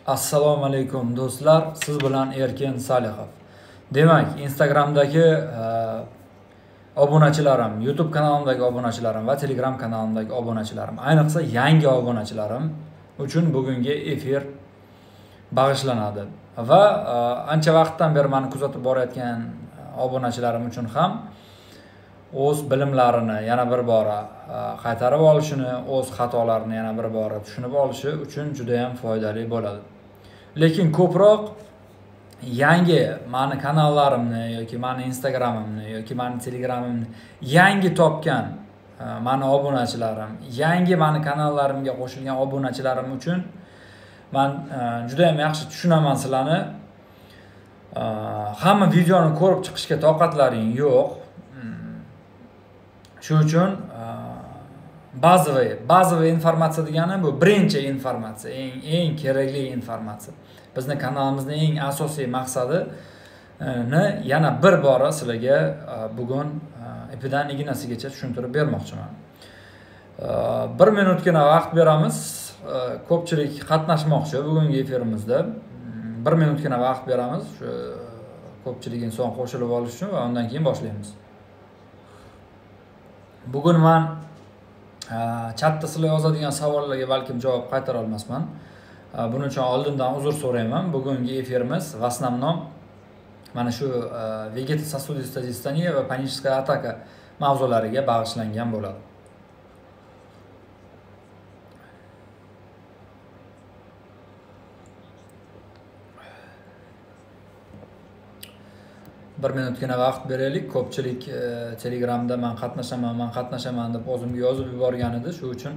Assalomu alaykum do'stlar, siz bilan Erkin Salihov. Demak, Instagramdagi obunachilarim, YouTube kanalimdagi obunachilarim va Telegram kanalimdagi obunachilarim, ayniqsa yangi obunachilarim uchun bugungi efir bag'ishlanadi. Va ancha vaqtdan beri meni kuzatib borayotgan obunachilarim uchun ham o'z bilimlarini yana bir bora qaytarib olishini, o'z xatolarini yana bir bora tushunib olishi uchun juda ham foydali bo'ladi. Lekin ko'proq yangi meni kanallarimni yoki meni Instagramimni yoki meni Telegramimni yangi topgan meni obunachilarim, yangi meni kanallarimga qo'shilgan obunachilarim uchun men juda ham yaxshi tushunaman sizlarni. Hamma videoni ko'rib chiqishga toqatlaring yo'q. Shuning uchun bazaviy informatsiya degani bu birinchi informatsiya, eng kerakli informatsiya. Bizning kanalimizning eng asosiy maqsadini yana bir bora sizlarga bugun ipidan ignasigacha tushuntirib bermoqchiman. 1 minutgina vaqt beramiz. Ko'pchilik qatnashmoqchi bugungi efirimizda. 1 minutgina vaqt beramiz. Shu ko'pchilik inson qo'shilib olish uchun va undan keyin boshlaymiz. Bugun men chatda sizlar yozadigan savollarga balkim javob qaytara olmasman. Buning uchun oldindan uzr so'rayman. Bugungi efirimiz в основном mana shu vegetososудистая дистания va паническая атака mavzulariga bag'ishlangan bo'ladi. Bir minutgina vaqt beraylik. Ko'pchilik Telegramda men qatnashaman deb o'zimga yozib yuborgan edi, shu uchun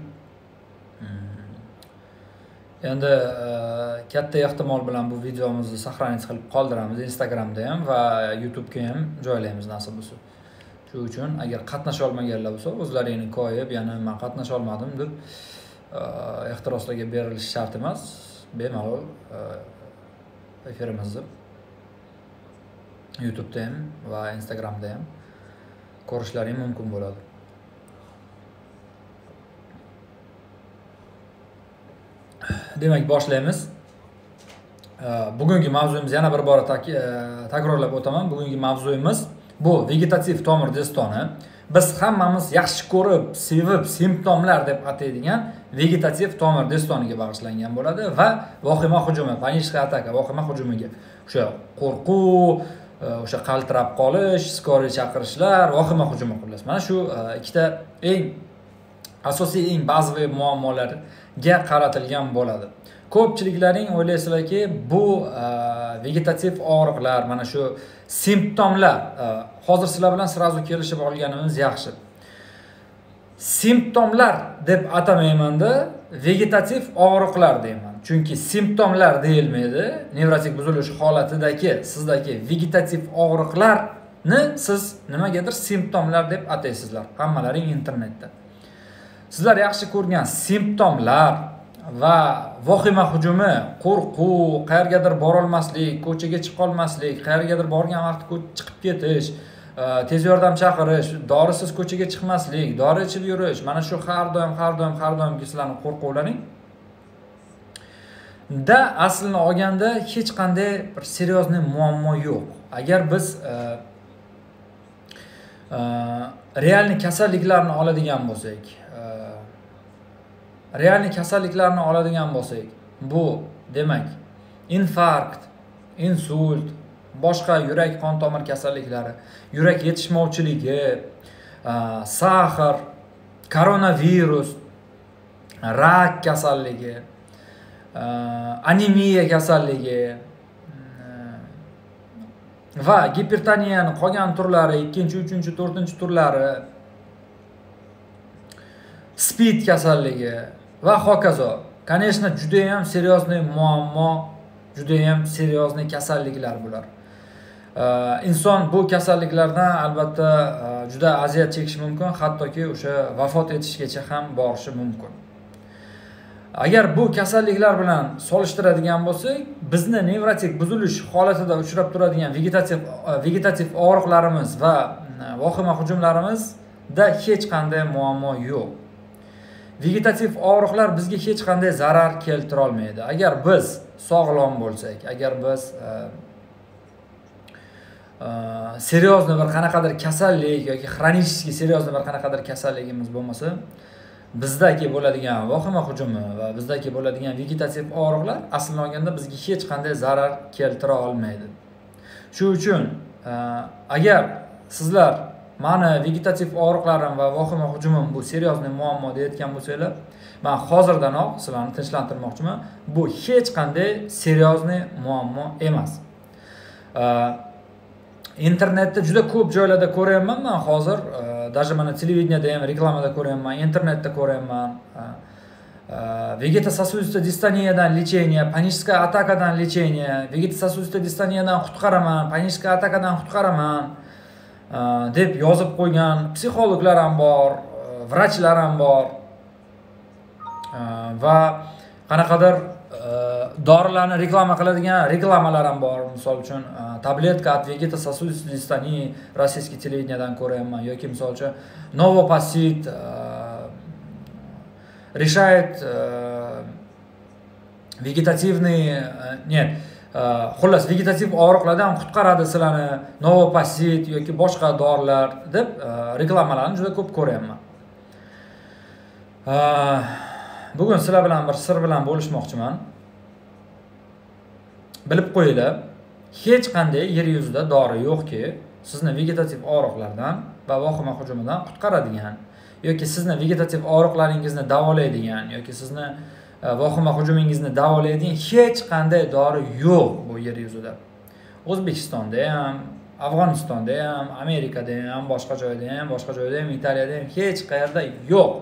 endi katta ehtimol bilan bu videomizni saqlanib qilib qoldiramiz Instagramda ham va YouTube'ga ham joylaymiz nasib bo'lsa. Shu uchun agar qatnasha olmaganlar bo'lsa, o'zlaringni qo'yib, yana men qatnasha olmadim deb ehtiroslarga berilish shart emas. Bemalol efirimizni YouTube'da ham va Instagramda ham ko'rishlaring mumkin bo'ladi. Demak, boshlaymiz. Bugungi mavzuyimiz yana bir bora takrorlab o'taman. Bugungi mavzuyimiz bu vegetativ tomir distoni. Biz hammamiz yaxshi ko'rib, sevib, simptomlar deb ataydigan vegetativ tomir distoniga bag'ishlangan bo'ladi va vahima hujumi, паническая атака, vahima hujumiga o'sha qo'rquv, o'sha qaltirab qolish, skoriy chaqirishlar, vahima hujumi qilasiz. Mana shu ikkita eng asosiy, eng bazaviy muammolarga qaratilgan bo'ladi. Ko'pchiliklaring o'ylaysizlarki, bu vegetativ og'riqlar, mana shu simptomlar, hozir sizlar bilan sirazu kelishib olganimiz yaxshi. Simptomlar deb atamayman-da, vegetativ og'riqlar deyman. Chunki simptomlar deyilmaydi. Nevrotik buzilish holatidagi sizdagi vegetativ og'riqlarni siz nimagadir simptomlar deb ataysizlar. Hammalaring internetda. Sizlar yaxshi ko'rgan simptomlar va vahima hujumi, qo'rquv, qayergadir bora olmaslik, ko'chaga chiqa olmaslik, qayergadir borgan vaqtda chiqib ketish, tez yordam chaqirish, dorisiz ko'chaga chiqmaslik, dori ichib yurish, mana shu har doim sizlarning qo'rquvlaring da aslini olganda hech qanday bir seriozniy muammo yo'q. Agar biz realniy kasalliklarni oladigan bo'lsak, bu demak infarkt, insult, boshqa yurak qon tomir kasalliklari, yurak yetishmovchiligi, sahar, koronavirus, rak kasalligi, anemiya kasalligi va gipertoniyaning qolgan turlari, 2, 3, 4 turlari, spid kasalligi va hokazo. Конечно, juda ham seriozniy muammo, juda ham seriozniy kasalliklar bular. Inson bu kasalliklardan albatta juda aziyat chekishi mumkin, hattoki o'sha vafot etishgacha ham borishi mumkin. Agar bu kasalliklar bilan solishtiradigan bo'lsak, bizni nevrotik buzilish holatida uchrab turadigan vegetativ og'riqlarimiz va vahima hujumlarimizda hech qanday muammo yo'q. Vegetativ og'riqlar bizga hech qanday zarar keltira olmaydi. Agar biz sog'lom bo'lsak, agar biz seryozni bir qanaqadir kasallik yoki xronический seryozni bir qanaqadir kasalligimiz bo'lmasa, bizdagi bo'ladigan vahima hujumi va bizdagi bo'ladigan vegetativ og'riqlar aslini olganda bizga hech qanday zarar keltira olmaydi. Shuning uchun agar sizlar mani vegetativ og'riqlarim va vahima hujumim bu seryozni muammo deyotgan bo'lsanglar, men hozirdanoq sizlarni tinchlantirmoqchiman. Bu hech qanday seryozni muammo emas. Internetda juda ko'p joylarda ko'ryapman men hozir, даже mana televideniyada ham reklamada ko'ryapman, internetda ko'ryapman. Vegetososudистая distoniyadan lecheniya, panическая atakadan lecheniya, vegetososudистая distoniyadan qutqaraman, panическая atakadan qutqaraman deb yozib qo'ygan psixologlar ham bor, vrachlar ham bor. Va qanaqadir dorilarni reklama qiladigan reklamalar ham bor. Misol uchun tabletka от vegetososудистой distoniyi rossiyskiy televizordan ko'ryapman yoki misol uchun Novopasit решает vegetативный xullas vegetativ og'riqlardan qutqaradi sizlarni Novopasit yoki boshqa dorilar deb reklamalarni juda ko'p ko'ryapman. Bugun sizlar bilan bir sir bilan bo'lishmoqchiman. Bilib qo'yinglar, hech qanday yer yuzida dori yo'qki, sizni vegetativ og'riqlardan va vahima hujumidan qutqaradigan yoki sizni vegetativ og'riqlaringizni davolaydigan yoki sizni vahima hujumingizni davolaydigan hech qanday dori yo'q bu yer yuzida. O'zbekistonda ham, Afg'onistonda ham, Amerikada ham, boshqa joyda ham, Italiyada ham hech qayerda yo'q.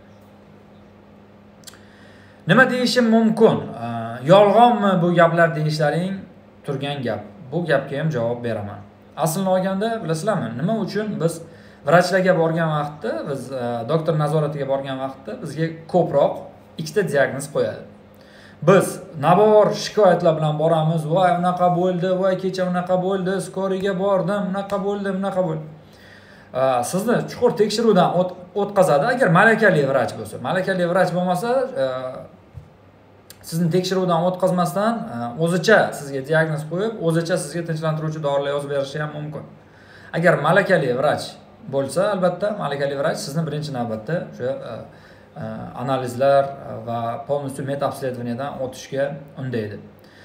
Nima deyishim mumkin? Yolg'onmi bu gaplar deyishlaring turgan gap. Bu gapga ham javob beraman. Aslini olganda, bilasizlarmi, nima uchun biz vrachlarga borgan vaqtda, biz doktor nazoratiga borgan vaqtda bizga ko'proq ikkita diagnoz qo'yadi. Biz nabor shikoyatlar bilan boramiz. Voy, unaqa bo'ldi, voy kecha unaqa bo'ldi, skoriga bordim, unaqa bo'ldi. Sizni chuqur tekshiruvdan o'tkazadi agar malakali vrach bo'lsa. Malakali vrach bo'lmasa, sizni tekshiruvdan o'tkazmasdan o'zicha sizga diagnoz qo'yib, o'zicha sizga tinchlantiruvchi dorilar yozib berishi ham mumkin. Agar malakali vrach bo'lsa, albatta malakali vrach sizni birinchi navbatda o'sha analizlar va полностью med обследованияdan o'tishga undaydi.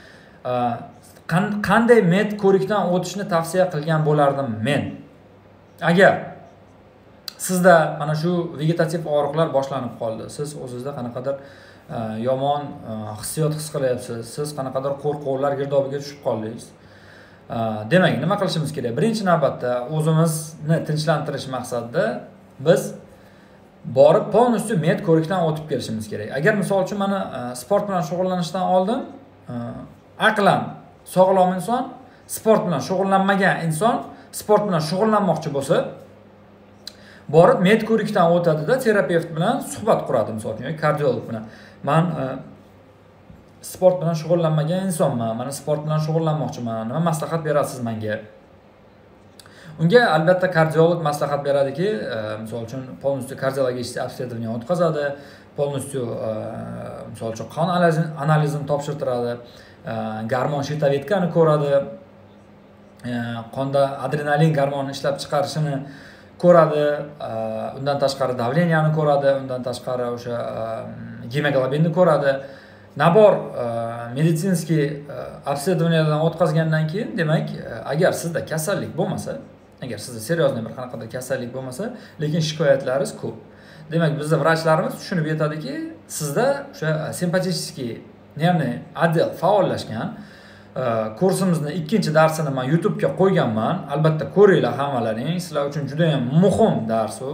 Qanday med ko'rikdan o'tishni tavsiya qilgan bo'lardim men? Agar sizda mana shu vegetativ og'riqlar boshlanib qoldi, siz o'zingizda qanaqadir yomon hissiyot his qilyapsiz, siz qanaqadir qo'rquvlar girdobiga tushib qoldingiz. Demak, nima qilishimiz kerak? Birinchi navbatda o'zimizni tinchlantirish maqsadida biz borib полностью med ko'rikdan o'tib kelishimiz kerak. Agar misol uchun mana sport bilan shug'ullanishdan oldin aqlan sog'lom inson, sport bilan shug'ullanmagan inson sport bilan shug'ullanmoqchi bo'lsa, borib med ko'rikdan o'tadi-da, terapevt bilan suhbat quradi, misol uchun kardiolog bilan. Men sport bilan shug'ullanmagan insonman, mana sport bilan shug'ullanmoqchiman, nima maslahat berasiz menga? Unga albatta kardiolog maslahat beradiki, misol uchun полностью kardiologический обследование o'tkazadi, полностью misol uchun qon analizini topshirtiradi, gormon shitavetkani ko'radi, qonda adrenalin gormoni ishlab chiqarishini ko'radi, undan tashqari davleniyani ko'radi, undan tashqari o'sha gemoglobinni ko'radi. Nabor meditsinskiy obsedovaniyadan o'tkazgandan keyin, demak, agar sizda kasallik bo'lmasa, agar sizda seryozni bir qanaqadir kasallik bo'lmasa, lekin shikoyatlaringiz ko'p. Demak, bizda vrachlarimiz tushunib yetadiki, sizda o'sha simpatический nervniy отдел faollashgan. Kursimizni ikkinchi darsini men YouTube'ga qo'yganman. Albatta ko'ringlar hammalaring. Sizlar uchun juda ham muhim dars u.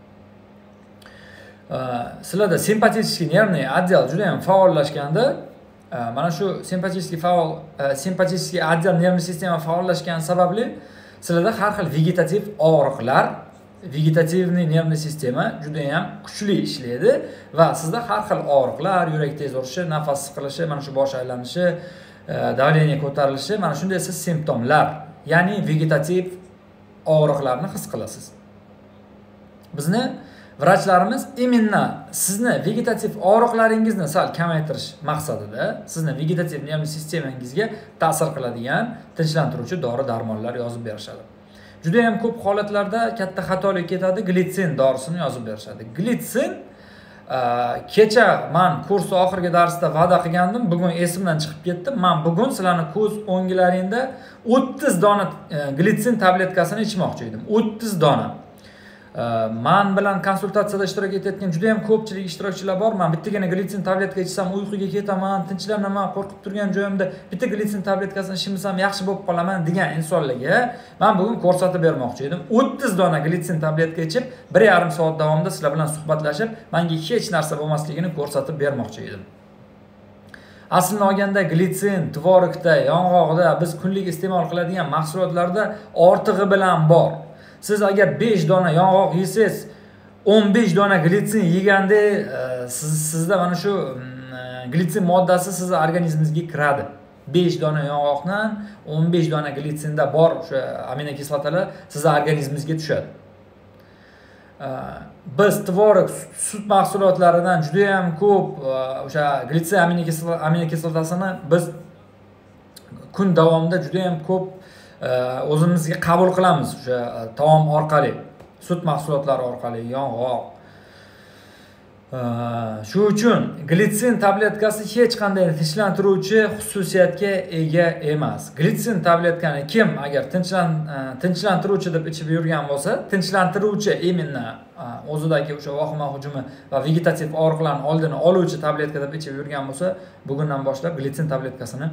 Sizlarda simpatический nervniy отдел juda ham faollashganda, mana shu simpatический отдел nervniy sistema faollashgan sababli sizlarda har xil vegetativ og'riqlar, vegetativniy nervniy sistema juda ham kuchli ishlaydi va sizda har xil og'riqlar, yurak tez urishi, nafas siqilishi, mana shu bosh aylanishi, davleniya ko'tarilishi, mana shunday siz simptomlar, ya'ni vegetativ og'riqlarni his qilasiz. Bizni vrachlarimiz именно sizni vegetativ og'riqlaringizni sal kamaytirish maqsadida sizni vegetativ nervni sistemangizga ta'sir qiladigan tinchlantiruvchi dori-darmonlar yozib berishadi. Juda ham ko'p holatlarda katta xatolik ketadi, glitsin dorisini yozib berishadi. Glitsin kecha men kurs oxirgi darsda va'da qilgandim, bugun esimdan chiqib ketdi. Men bugun sizlarning ko'z o'nglaringda 30 dona glitsin tabletkasini ichmoqchi edim. 30 dona. Men bilan konsultatsiyada ishtirok etayotgan juda ham ko'pchilik ishtirokchilar bor. Men bittagina glitsin tabletka ichsam uyquga ketaman, tinchlanaman, qo'rqib turgan joyimda bitta glitsin tabletkasini ichsam yaxshi bo'lib qolaman degan insonlarga men bugun ko'rsatib bermoqchi edim. 30 dona glitsin tabletka ichib, 1,5 soat davomida sizlar bilan suhbatlashib, menga hech narsa bo'lmasligini ko'rsatib bermoqchi edim. Aslini olganda glitsin, tvorogda, yong'oqda biz kunlik iste'mol qiladigan mahsulotlarda ortig'i bilan bor. Siz agar 5 dona yong'oq yesangiz, 15 dona glitsin yeganda sizda mana shu glitsin moddasi sizning organizmingizga kiradi. 5 dona yong'oqdan 15 dona glitsinda bor o'sha aminokislotalar sizning organizmingizga tushadi. Biz tvorog, sut mahsulotlaridan juda ham ko'p o'sha glitsin aminokislotasini biz kun davomida juda ham ko'p o'zimizga qabul qilamiz o'sha taom orqali, sut mahsulotlari orqali, yong'oq. Shu uchun glitsin tabletkasi hech qanday tinchlantiruvchi xususiyatga ega emas. Glitsin tabletkani kim agar tinchlantiruvchi deb ichib yurgan bo'lsa, tinchlantiruvchi именно o'zidagi o'sha vahima hujumi va vegetativ og'riqlarning oldini oluvchi tabletka deb ichib yurgan bo'lsa, bugundan boshlab glitsin tabletkasini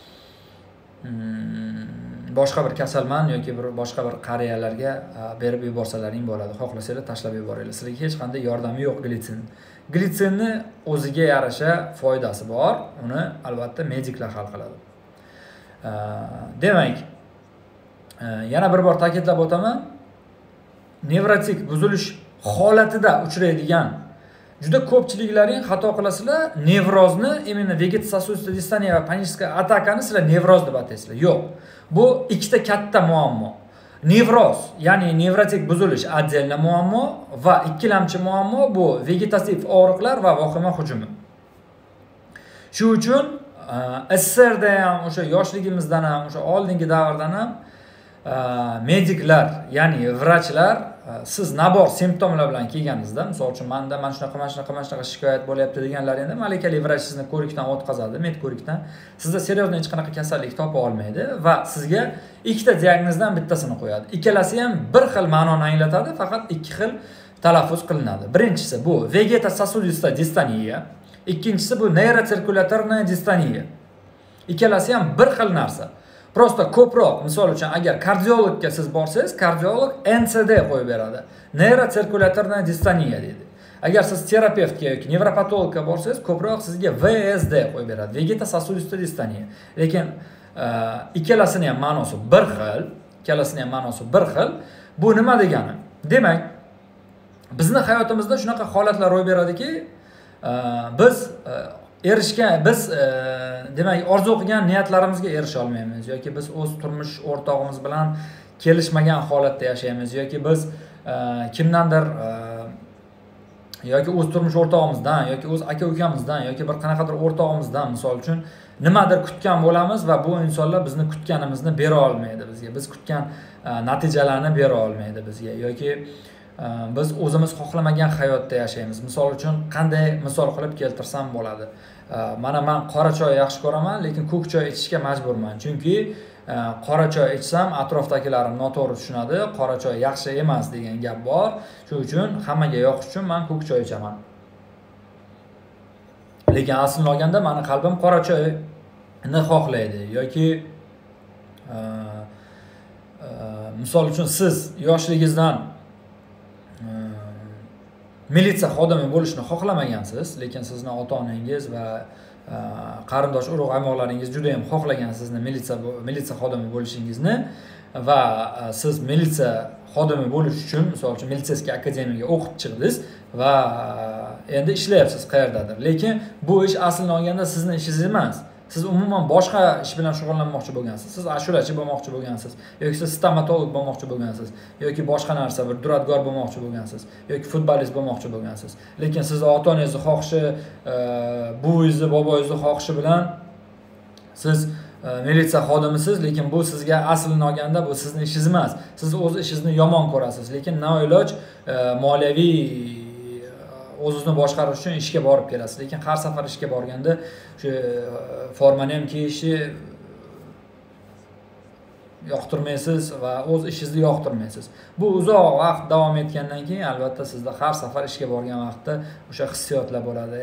boshqa bir kasalman yoki boshqa bir qariyalarga berib yuborsalaring bo'ladi. Xohlasanglar tashlab yuboringlar. Sizlarga hech qanday yordami yo'q glitsin. Glitsinni o'ziga yarasha foydasi bor. Uni albatta mediklar hal qiladi. Demak, yana bir bor ta'kidlab o'taman. Nevrotik buzilish holatida uchraydigan juda ko'pchiliklaring xato qilasizlar. Nevrozni, именно vegetasosudistая distoniya va panическая atakani sizlar nevroz deb ataysizlar. Yo'q. Bu ikkita katta muammo. Nevroz, ya'ni nevrotik buzilish отдельно muammo va ikkilamchi muammo bu vegetativ og'riqlar va vahima hujumi. Shu uchun SSRda ham, o'sha yoshligimizdan ham, o'sha oldingi davrdan ham mediklar, ya'ni vrachlar siz nabor simptomlar bilan kelganingizda, misol uchun menda mana shunaqa shikoyat bo'lyapti deganlaringda malakali vrach sizni ko'rikdan o'tkazadi, med ko'rikdan. Sizda seriozniy hech qanaqa kasallik topa olmaydi va sizga ikkita diagnozdan bittasini qo'yadi. Ikkalasi ham bir xil ma'noni anglatadi, faqat ikki xil talaffuz qilinadi. Birinchisi bu vegetasosudistая distoniya, ikkinchisi bu neyrosirkulyatorная distoniya. Ikkalasi ham bir xil narsa. Prosta ko'proq, misol uchun agar kardiologga siz borsangiz, kardiolog NCD qo'yib beradi. Neyrosirkulyatorная distoniya deydi. Agar siz terapevtga yoki nevropatologga borsangiz, ko'proq sizga VSD qo'yib beradi. Vegetasosudistая distoniya. Lekin ikkalasining ham ma'nosi bir xil. Bu nima degani? Demak, bizning hayotimizda shunaqa holatlar ro'y beradiki, biz demak orzu qilgan niyatlarimizga erisha olmaymiz yoki biz o'z turmush o'rtog'imiz bilan kelishmagan holatda yashaymiz yoki biz kimdandir yoki o'z turmush o'rtog'imizdan yoki o'z aka-ukamizdan yoki bir qanaqadir o'rtog'imizdan misol uchun nimadir kutgan bo'lamiz va bu insonlar bizni kutganimizni bera olmaydi bizga. Biz kutgan natijalarni bera olmaydi bizga yoki biz o'zimiz xohlamagan hayotda yashaymiz. Misol uchun qanday misol qilib keltirsam bo'ladi? Mana men qora choy yaxshi ko'raman, lekin ko'k choy ichishga majburman. Chunki qora choy ichsam atrofdagilarim noto'g'ri tushunadi, qora choy yaxshi emas degan gap bor. Shuning uchun hammaga yoqish uchun men ko'k choy ichaman. Lekin aslini olganda meni qalbim qora choyni xohlaydi yoki misol uchun siz yoshligingizdan militsiya xodimi bo'lishni xohlamagansiz, lekin sizni ota-onangiz va qarindosh urug' amoqlaringiz juda ham xohlagan sizni militsiya xodimi bo'lishingizni va siz militsiya xodimi bo'lish uchun misol uchun militsiyskiy akademiyaga o'qib chiqdingiz va endi ishlayapsiz qayerdadir. Lekin bu ish aslini olganda sizning ishingiz emas. siz umuman boshqa ish bilan shug'ullanmoqchi bo'lgansiz. Siz ashulachi bo'lmoqchi bo'lgansiz, yoki siz stomatolog bo'lmoqchi bo'lgansiz, yoki boshqa narsa bir duradgor bo'lmoqchi bo'lgansiz, yoki futbolist bo'lmoqchi bo'lgansiz. Lekin siz ota-onangizni xohishi, buvingizni, boboyingizni xohishi bilan siz militsiya xodimisiz, lekin bu sizga aslini olganda bu sizning ishingiz emas. Siz o'z ishingizni yomon ko'rasiz, lekin noiloj moliyaviy o'zingizni boshqarish uchun ishga borib kelasiz. Lekin har safar ishga borganda o'sha formani ham kiyishni yoqtirmaysiz va o'z ishingizni yoqtirmaysiz. Bu uzoq vaqt davom etgandan keyin albatta sizda har safar ishga borgan vaqtda o'sha hissiyotlar bo'ladi.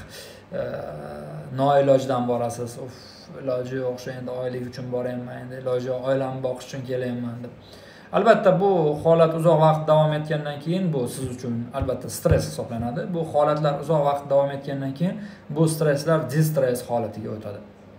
Noilojdan borasiz. Iloji yo'q, o'sha endi oylik uchun boryapman, endi iloji yo'q, oilamni boqish uchun kelyapman deb. Albatta bu holat uzoq vaqt davom etgandan keyin bu siz uchun albatta stress hisoblanadi. Bu holatlar uzoq vaqt davom etgandan keyin bu stresslar distress holatiga o'tadi.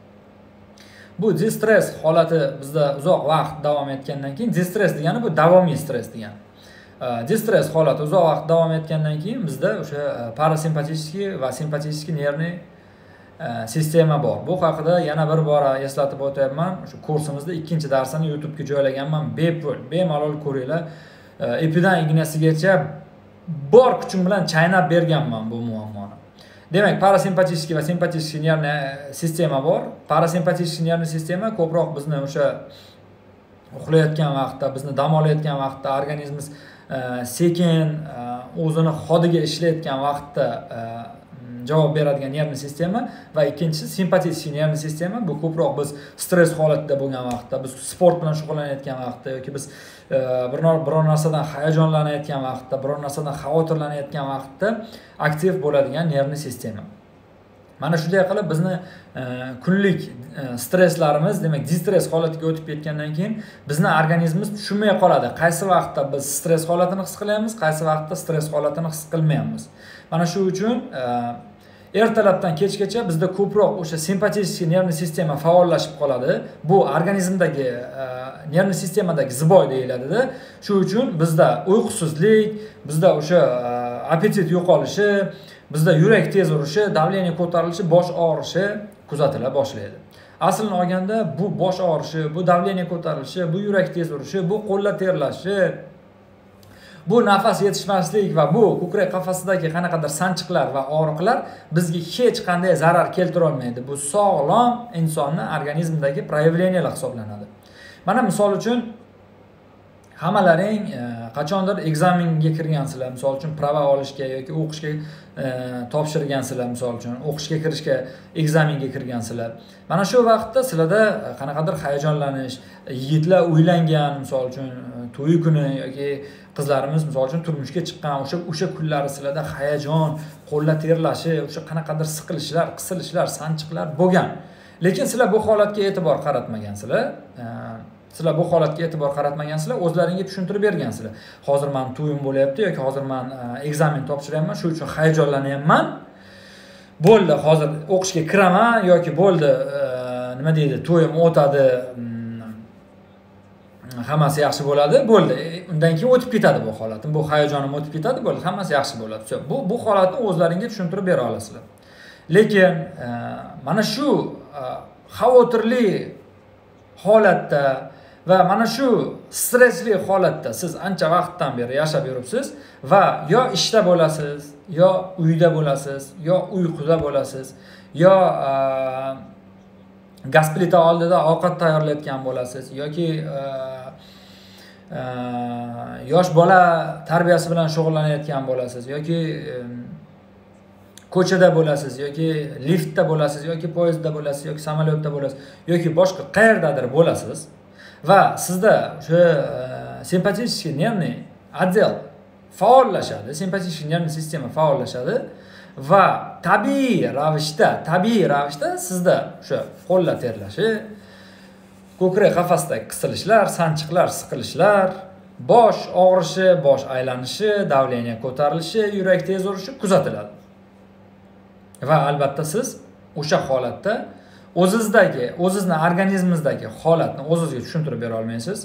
Bu distress holati bizda uzoq vaqt davom etgandan keyin, distress degani bu davomiy stress degani. Distress holati uzoq vaqt davom etgandan keyin bizda o'sha parasimpatik va simpatik nervniy sistema bor. Bu haqida yana bir bora eslatib o'tyapman. O'sha kursimizda 2-darsini YouTube'ga joylaganman. Bepul, bemalol ko'ringlar. Ipidan ignasigacha bor kuchim bilan chaynab berganman bu muammoni. Demak, parasimpatik va simpatik nervniy sistema bor. Parasimpatik nervniy sistema ko'proq bizni o'sha uxlayotgan vaqtda, bizni dam olayotgan vaqtda, organizmimiz sekin o'zini hodiga ishlayotgan vaqtda javob beradigan nervniy sistema va ikkinchisi simpatik nervniy sistema. Bu ko'proq biz stress holatida bo'lgan vaqtda, biz sport bilan shug'ullanayotgan vaqtda yoki biz biror narsadan hayajonlanayotgan vaqtda, biror narsadan xavotirlanayotgan vaqtda aktiv bo'ladigan nervniy sistema. Mana shunday qilib bizni kunlik stresslarimiz, demak, distress holatiga o'tib ketgandan keyin bizni organizmimiz tushunmay qoladi. Qaysi vaqtda biz stress holatini his qilyapmiz, qaysi vaqtda stress holatini his qilmayapmiz. Mana shu uchun ertalabdan kechgacha bizda ko'proq o'sha simpatik nervniy sistema faollashib qoladi. Bu organizmdagi nervniy sistemadagi ziboy deyiladi-da. Shu uchun bizda uyqusizlik, bizda o'sha appetit yo'qolishi, bizda yurak tez urishi, davleniya ko'tarilishi, bosh og'rishi kuzatila boshlaydi. Aslini olganda bu bosh og'rishi, bu davleniya ko'tarilishi, bu yurak tez urishi, bu qo'llar terlashi, bu nafas yetishmaslik va bu ko'krak qafasidagi qanaqadir sanchiqlar va og'riqlar bizga hech qanday zarar keltira olmaydi. Bu sog'lom insonning organizmidagi proyavleniyalar hisoblanadi. Mana misol uchun hammalaring qachondir ekzamenga kirgansizlar, misol uchun prava olishga yoki o'qishga topshirgansizlar, misol uchun o'qishga kirishga, ekzamenga kirgansizlar. Mana shu vaqtda sizlarda qanaqadir hayajonlanish, yigitlar uylangan, misol uchun to'y kuni yoki qizlarimiz misol uchun turmushga chiqqan, o'sha kunlari sizlarda hayajon, qo'llar terlashi, o'sha qanaqadir siqilishlar, qisilishlar, sanchiqlar bo'lgan. Lekin sizlar bu holatga e'tibor qaratmagansizlar. Sizlar bu holatga e'tibor qaratmagansizlar, o'zlaringga tushuntirib bergansizlar. Hozir men to'yim bo'lyapti yoki hozir men ekzamen topshiryapman, shu uchun hayajonlanyapman. Bo'ldi, hozir o'qishga kiraman yoki bo'ldi, nima deydi, to'yim o'tadi, hammasi yaxshi bo'ladi, bo'ldi. Undan keyin o'tib ketadi bu holatim, bu hayajonim o'tib ketadi, bo'ldi, hammasi yaxshi bo'ladi. Bu holatni o'zlaringga tushuntirib bera olasizlar. Lekin mana shu xavotirli holatda va mana shu stressli holatda siz ancha vaqtdan beri yashab yuribsiz va yo ishda bo'lasiz, yo uyda bo'lasiz, yo uyquda bo'lasiz, yo gaz plita oldida ovqat tayyorlayotgan bo'lasiz yoki yosh bola tarbiyasi bilan shug'ullanayotgan bo'lasiz yoki ko'chada bo'lasiz yoki liftda bo'lasiz yoki poyezdda bo'lasiz yoki samolyotda bo'lasiz yoki boshqa qayerdadir bo'lasiz va sizda o'sha simpatik nervniy отдел faollashadi, simpatik nervniy sistema faollashadi va tabiiy ravishda sizda o'sha qo'llar terlashi, ko'krak qafasidagi qisilishlar, sanchiqlar, siqilishlar, bosh og'rishi, bosh aylanishi, davleniya ko'tarilishi, yurak tez urishi kuzatiladi. Va albatta siz o'sha holatda o'zizni organizmingizdagi holatni o'zingizga tushuntirib bera olmaysiz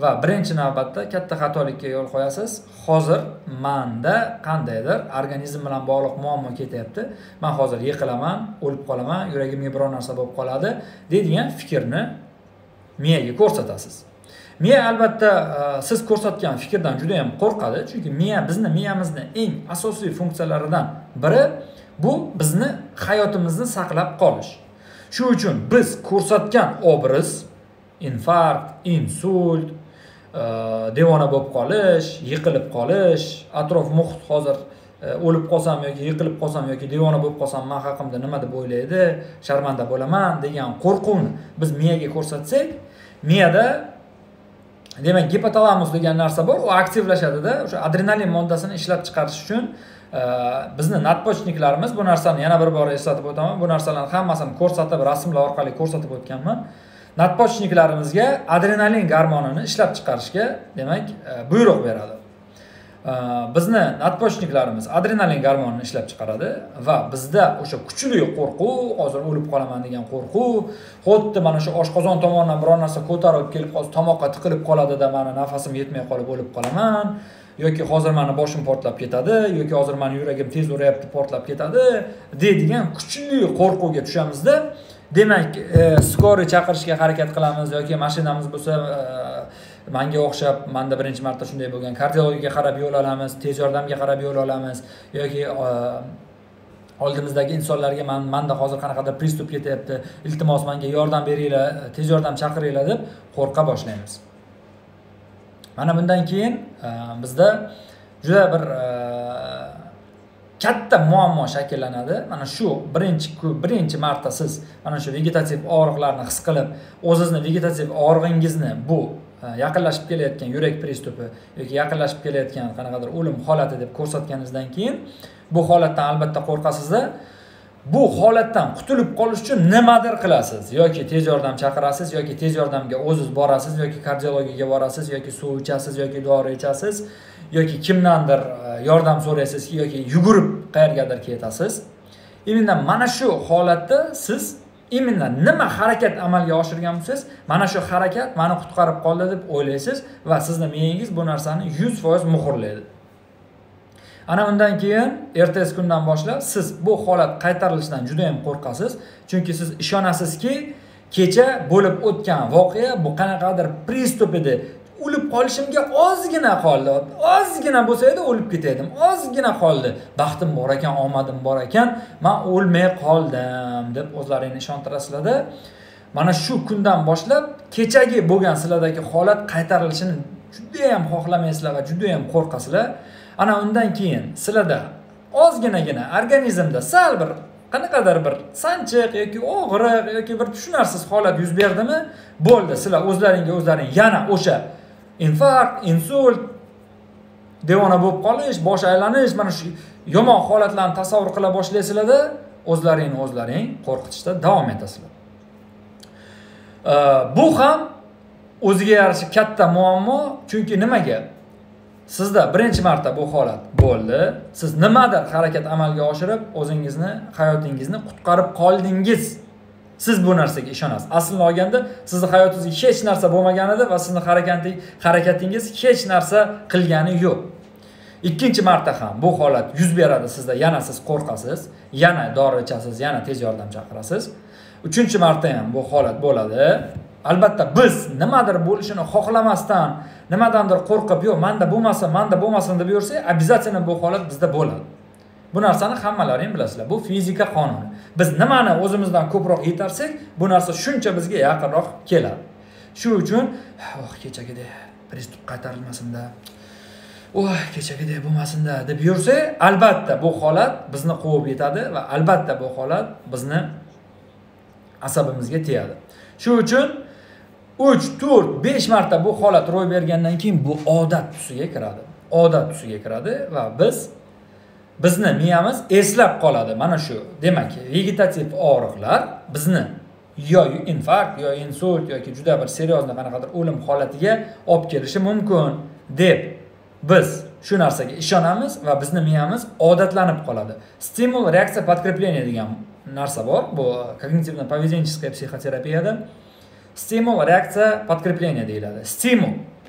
va birinchi navbatda katta xatolikka yo'l qo'yasiz. Hozir menda qandaydir organizm bilan bog'liq muammo ketyapti. Men hozir yiqilaman, o'lib qolaman, yuragimga biror narsa bo'lib qoladi deydigan fikrni miyaga ko'rsatasiz. Miya albatta siz ko'rsatgan fikrdan juda ham qo'rqadi, chunki miyamizni eng asosiy funksiyalaridan biri bu bizni hayotimizni saqlab qolish. Shu uchun biz ko'rsatgan obraz, infarkt, insult, devona bo'lib qolish, yiqilib qolish, atrof muhit hozir o'lib qolsam yoki yiqilib qolsam yoki devona bo'lib qolsam men haqimda nima deb o'ylaydi, sharmanda bo'laman degan qo'rquvni biz miyaga ko'rsatsak, miyada demak gipotalamus degan narsa bor, u aktivlashadi-da, o'sha adrenalin moddasini ishlab chiqarish uchun bizni nadpochniklarimiz, bu narsani yana bir bor eslatib o'taman, bu narsalarning hammasini ko'rsatib, rasmlar orqali ko'rsatib o'tganman. Nadpochniklarimizga adrenalin gormonini ishlab chiqarishga demak buyruq beradi. Bizni nadpochniklarimiz adrenalin gormonini ishlab chiqaradi va bizda o'sha kuchli qo'rquv, hozir o'lib qolaman degan qo'rquv, xuddi mana shu oshqozon tomonidan biror narsa ko'tarib kelib hozir tomoqqa tiqilib qoladi-da, meni nafasim yetmay qolib o'lib qolaman, yoki hozir meni boshim portlab ketadi, yoki hozir meni yuragim tez uryapti, portlab ketadi deydigan kuchli qo'rquvga tushamizda, demak, skoriy chaqirishga harakat qilamiz yoki mashinamiz bo'lsa menga o'xshab, menda birinchi marta shunday bo'lgan, kardiologiyaga qarab yo'l olamiz, tez yordamga qarab yo'l olamiz yoki oldimizdagi insonlarga menda hozir qanaqadir pristup ketyapti, iltimos menga yordam beringlar, tez yordam chaqiringlar deb qo'rqa boshlaymiz. Mana bundan keyin bizda juda bir katta muammo shakllanadi. Mana shu birinchi marta siz mana shu vegetativ og'riqlarni his qilib, o'zingizni vegetativ og'rig'ingizni bu yaqinlashib kelayotgan yurak pristupi yoki yaqinlashib kelayotgan qanaqadir o'lim holati deb ko'rsatganingizdan keyin bu holatdan albatta qo'rqasizda. Bu holatdan qutulib qolish uchun nimadir qilasiz. Yoki tez yordam chaqirasiz, yoki tez yordamga o'zingiz borasiz, yoki kardiologiyaga borasiz, yoki suv ichasiz, yoki dori ichasiz, yoki kimdandir yordam so'raysiz, yoki yugurib qayergadir ketasiz. Immindan mana shu holatda siz immindan nima harakat amalga oshirgan bo'lsangiz, mana shu harakat meni qutqarib qoldi deb o'ylaysiz va sizning miyangiz bu narsani 100% muhrlaydi. Ana undan keyin ertasi kundan boshlab siz bu holat qaytarilishidan juda ham qo'rqasiz, chunki siz ishonasizki, kecha bo'lib o'tgan voqea bu qanaqadir pristup edi. O'lib qolishimga ozgina qoldi. Ozgina bo'lsa edi o'lib ketaydim. Ozgina qoldi. Baxtim bor ekan, omadim bor ekan, men o'lmay qoldim deb o'zlaringni ishontirasizlar-da. Mana shu kundan boshlab kechagi bo'lgan sizlardagi holat qaytarilishini juda ham xohlamaysizlar va juda ham qo'rqasizlar. Ana undan keyin sizlarda ozginagina organizmda sal bir qanaqadir bir sanchiq yoki og'riq yoki bir tushunarsiz holat yuz berdimi, bo'ldi. Sizlar o'zlaring yana o'sha infarkt, insult, devona bo'lib qolish, bosh aylanish, mana shu yomon holatlarni tasavvur qila boshlaysizlarda, o'zlaring qo'rqitishda davom etasizlar. Bu ham o'ziga yarasha katta muammo, chunki nimaga? Sizda birinchi marta bu holat bo'ldi. Siz nimadir harakat amalga oshirib, o'zingizni, hayotingizni qutqarib qoldingiz. Siz bu narsaga ishonasiz. Aslini olganda, sizning hayotingizda hech narsa bo'lmagan edi va sizning harakatingiz hech narsa qilgani yo'q. Ikkinchi marta ham bu holat yuz beradi sizda, yana siz qo'rqasiz, yana dori ichasiz, yana tez yordam chaqirasiz. Uchinchi marta ham bu holat bo'ladi. Albatta biz nimadir bo'lishini xohlamasdan, nimadandir qo'rqib, yo'q, menda bo'lmasin deb yursak, обязательно bu holat bizda bo'ladi. Bu narsani hammalaring bilasizlar. Bu fizika qonuni. Biz nimani o'zimizdan ko'proq yetarsak, bu narsa shuncha bizga yaqinroq keladi. Shu uchun, kechagidek pristup qaytarilmasin-da. Kechagidek bo'lmasin-da deb yursa, albatta bu holat bizni quvib yetadi va albatta bu holat bizni asabimizga tegadi. Shu uchun 3, 4, 5 marta bu holat ro'y bergandan keyin bu odat tusiga kiradi. Odat tusiga kiradi va bizni miyamiz eslab qoladi. Mana shu, demak, vegetativ og'riqlar bizni yo infarkt, yo insult yoki juda bir seryozni qanaqadir o'lim holatiga olib kelishi mumkin deb biz shu narsaga ishonamiz va bizni miyamiz odatlanib qoladi. Stimul, reaksiya, подкрепление degan narsa bor. Bu kognitivno-поведенческая psixoterapiyada stimul, reaksiya, подкрепление deyiladi. Stimul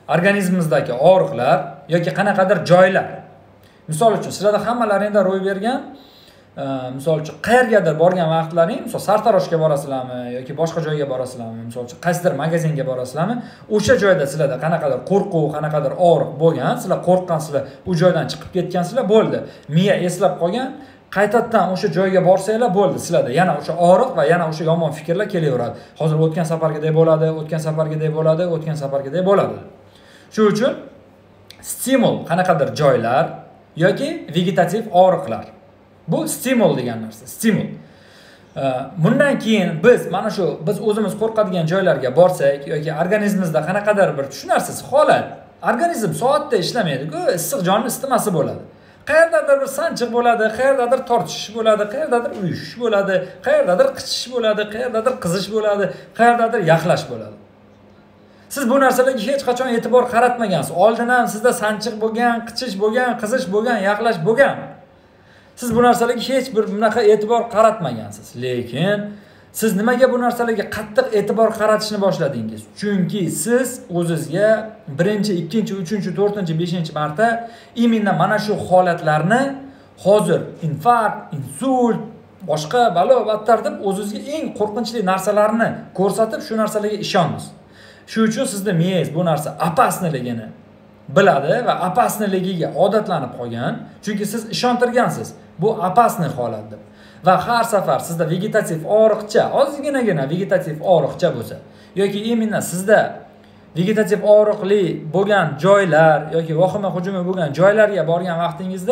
organizmingizdagi og'riqlar yoki qanaqadir joylar, misol uchun sizlarda hammalaringda ro'y bergan, misol uchun qayergadir borgan vaqtlaring, misol sartaroshga borasizlarmi yoki boshqa joyga borasizlarmi, misol uchun qaysidir magazinga borasizlarmi, o'sha joyda sizlarda qanaqadir qo'rquv, qanaqadir og'riq bo'lgan, sizlar qo'rqqansizlar, u joydan chiqib ketgansizlar, bo'ldi. Miya eslab qolgan, qaytadan o'sha joyga borsanglar bo'ldi, sizlarda yana o'sha og'riq va yana o'sha yomon fikrlar kelaveradi. Hozir o'tgan safargidek bo'ladi, o'tgan safargidek bo'ladi, o'tgan safargidek bo'ladi. Shuning uchun stimul qanaqadir joylar yoki vegetativ og'riqlar. Bu stimul degan narsa, stimul. Bundan keyin biz mana shu biz o'zimiz qo'rqadigan joylarga borsak yoki organizmimizda qanaqadir bir tushunarsiz holat, organizm soatda ishlamaydi-ku, issiq jonni isitmasi bo'ladi. Qayerdadir bir sanchiq bo'ladi, qayerdadir tortishish bo'ladi, qayerdadir uyushish bo'ladi, qayerdadir qichish bo'ladi, qayerdadir qizish bo'ladi, qayerdadir yaxlash bo'ladi. Siz bu narsalarga hech qachon e'tibor qaratmagansiz. Oldin ham sizda sanchiq bo'lgan, qichish bo'lgan, qizish bo'lgan, yaxlash bo'lgan. Siz bu narsalarga hech bir bunaqa e'tibor qaratmagansiz. Lekin siz nimaga bu narsalarga qattiq e'tibor qaratishni boshladingiz? Chunki siz o'zingizga 1-chi, 2-chi, 3-chi, 4-chi, 5-chi marta imенно mana shu holatlarni hozir infarkt, insult, boshqa balo battar deb o'zingizga eng qo'rqinchli narsalarni ko'rsatib, shu narsalarga ishondingiz. Shuning uchun sizning miyangiz bu narsa opasniligini biladi va opasniligiga odatlanib qolgan. Chunki siz ishontirgansiz. Bu opasni holat deb. Va har safar sizda vegetativ og'riqcha, ozginagina vegetativ og'riqcha bo'lsa yoki imенно sizda vegetativ og'riqli bo'lgan joylar yoki vahima hujumi bo'lgan joylarga borgan vaqtingizda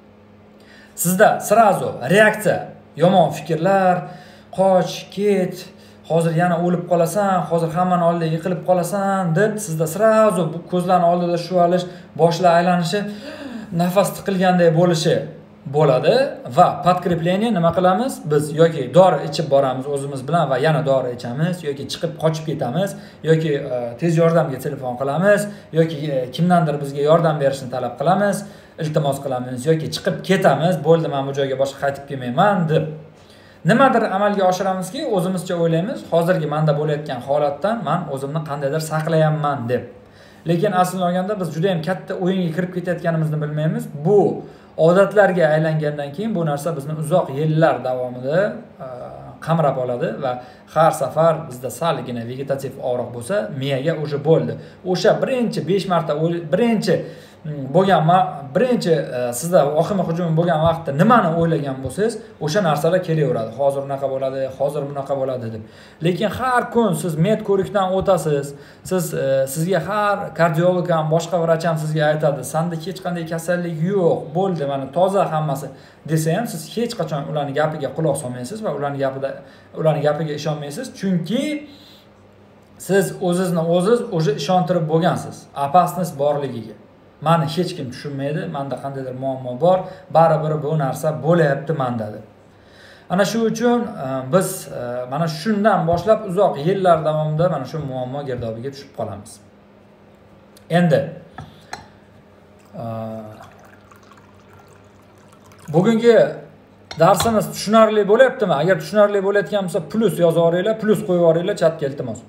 sizda srazu reaksiya, yomon fikrlar, qoch, ket, hozir yana o'lib qolasan, hozir hammani oldida yiqilib qolasan deb sizda srazu bu ko'zlarning oldida shualish, boshlar aylanishi, nafas tiqilganday bo'lishi bo'ladi va podkreplение nima qilamiz? Biz yoki dori ichib boramiz o'zimiz bilan va yana dori ichamiz yoki chiqib qochib ketamiz yoki tez yordamga telefon qilamiz yoki kimdandir bizga yordam berishni talab qilamiz, iltimos qilamiz yoki chiqib ketamiz, bo'ldi men bu joyga boshqa qaytib kelmayman deb. Nimadir amalga oshiramizki, o'zimizcha o'ylaymiz, hozirgi menda bo'layotgan holatdan men o'zimni qandaydir saqlayapman deb. Lekin aslida olganda biz juda ham katta o'yinga kirib ketayotganimizni bilmaymiz. Bu odatlarga aylangandan keyin bu narsa bizni uzoq yillar davomida qamrab oladi va har safar bizda salgina vegetativ og'riq bo'lsa, miyaga o'sha bo'ldi. O'sha birinchi 5 marta birinchi sizda vahima hujumi bo'lgan vaqtda nimani o'ylagan bo'lsangiz, o'sha narsalar kelaveradi. Hozir unaqa bo'ladi, hozir bunaqa bo'ladi deb. Lekin har kun siz med ko'rikdan o'tasiz, sizga har kardiolog ham, boshqa vrach ham sizga aytadi, senda hech qanday kasallik yo'q, bo'ldi, mana toza hammasi desa ham siz hech qachon ularning gapiga quloq solmaysiz va ularning gapiga ishonmaysiz, chunki siz o'zingizni o'zi ishontirib bo'lgansiz opasnost borligiga. Meni hech kim tushunmaydi, menda qandaydir muammo bor, baribir bu narsa bo'layapti menda deb. Ana shu uchun biz mana shundan boshlab uzoq yillar davomida mana shu muammo girdobiga tushib qolamiz. Endi bugungi darsimiz tushunarli bo'lyaptimi? Agar tushunarli bo'layotgan bo'lsa, plus yozib yuboringlar, plus qo'yib yuboringlar chatga iltimos.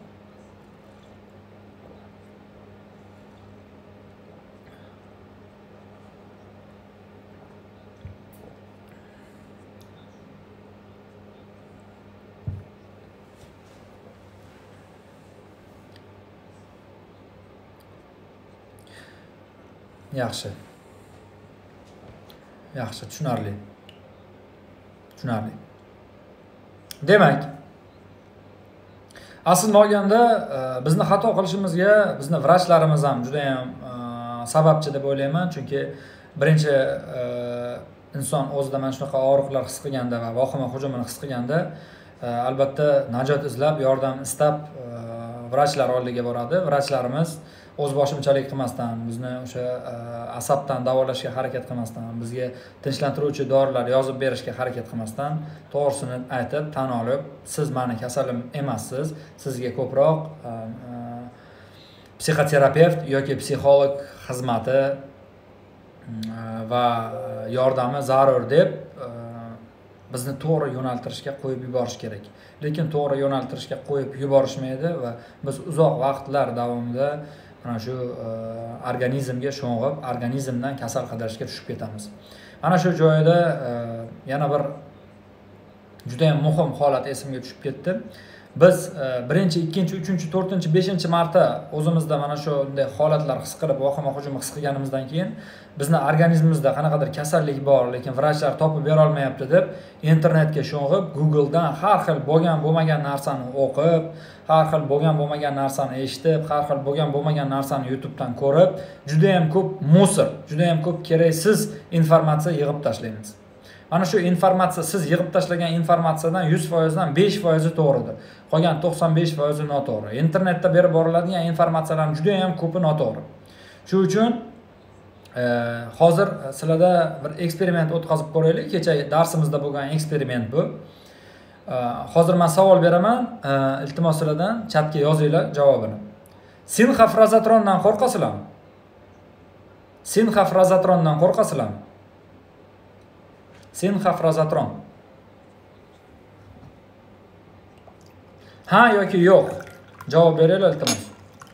Yaxshi. Yaxshi, tushunarli. Tushunarli. Demak, aslida olganda bizni xato qilishimizga bizni vrachlarimiz ham juda ham sababchi deb o'ylayman, chunki birinchi inson o'zida mana shunaqa og'riqlar his qilganda va vahima hujumini his qilganda albatta najot izlab, yordam istab vrachlar oldiga boradi. Vrachlarimiz o'z boshimchalik qilmasdan, bizni o'sha asabdan davolashga harakat qilmasdan, bizga tinchlantiruvchi dorilar yozib berishga harakat qilmasdan, to'g'risini aytib, tan olib, siz meni kasalim emassiz, sizga ko'proq psixoterapevt yoki psixolog xizmati va yordami zarur deb bizni to'g'ri yo'naltirishga qo'yib yuborish kerak. Lekin to'g'ri yo'naltirishga qo'yib yuborishmaydi va biz uzoq vaqtlar davomida mana shu organizmga sho'ng'ib, organizmdan kasal qidirishga tushib ketamiz. Mana shu joyda yana bir juda ham muhim holat esimga tushib ketdi. Biz birinchi, ikkinchi, uchinchi, to'rtinchi, beshinchi marta o'zimizda mana shunday holatlar his qilib, vahima hujumi his qilganimizdan keyin bizni organizmimizda qanaqadir kasallik bor, lekin vrachlar topib bera olmayapti deb internetga sho'ng'ib, Googledan har xil bo'lgan bo'lmagan narsani o'qib, har xil bo'lgan bo'lmagan narsani eshitib, har xil bo'lgan bo'lmagan narsani YouTubedan ko'rib, juda ham ko'p musor, juda ham ko'p keraksiz informatsiya yig'ib tashlaymiz. Mana shu informatsiya, siz yig'ib tashlagan informatsiyadan 100% dan 5% to'g'ridir. Qolgan 95% noto'g'ri. Internetda berib boriladigan informatsiyalarning juda ham ko'pi noto'g'ri. Shu uchun hozir sizlarda bir eksperiment o'tkazib ko'raylik. Kecha darsimizda bo'lgan eksperiment bu. Hozir men savol beraman, iltimos sizlardan chatga yozinglar javobini. Sinxofrazotrondan qo'rqasizlarmi? Sinxofrazotrondan qo'rqasizlarmi? Sinxofrazotron. Ha yoki yo'q? Javob beringlar iltimos.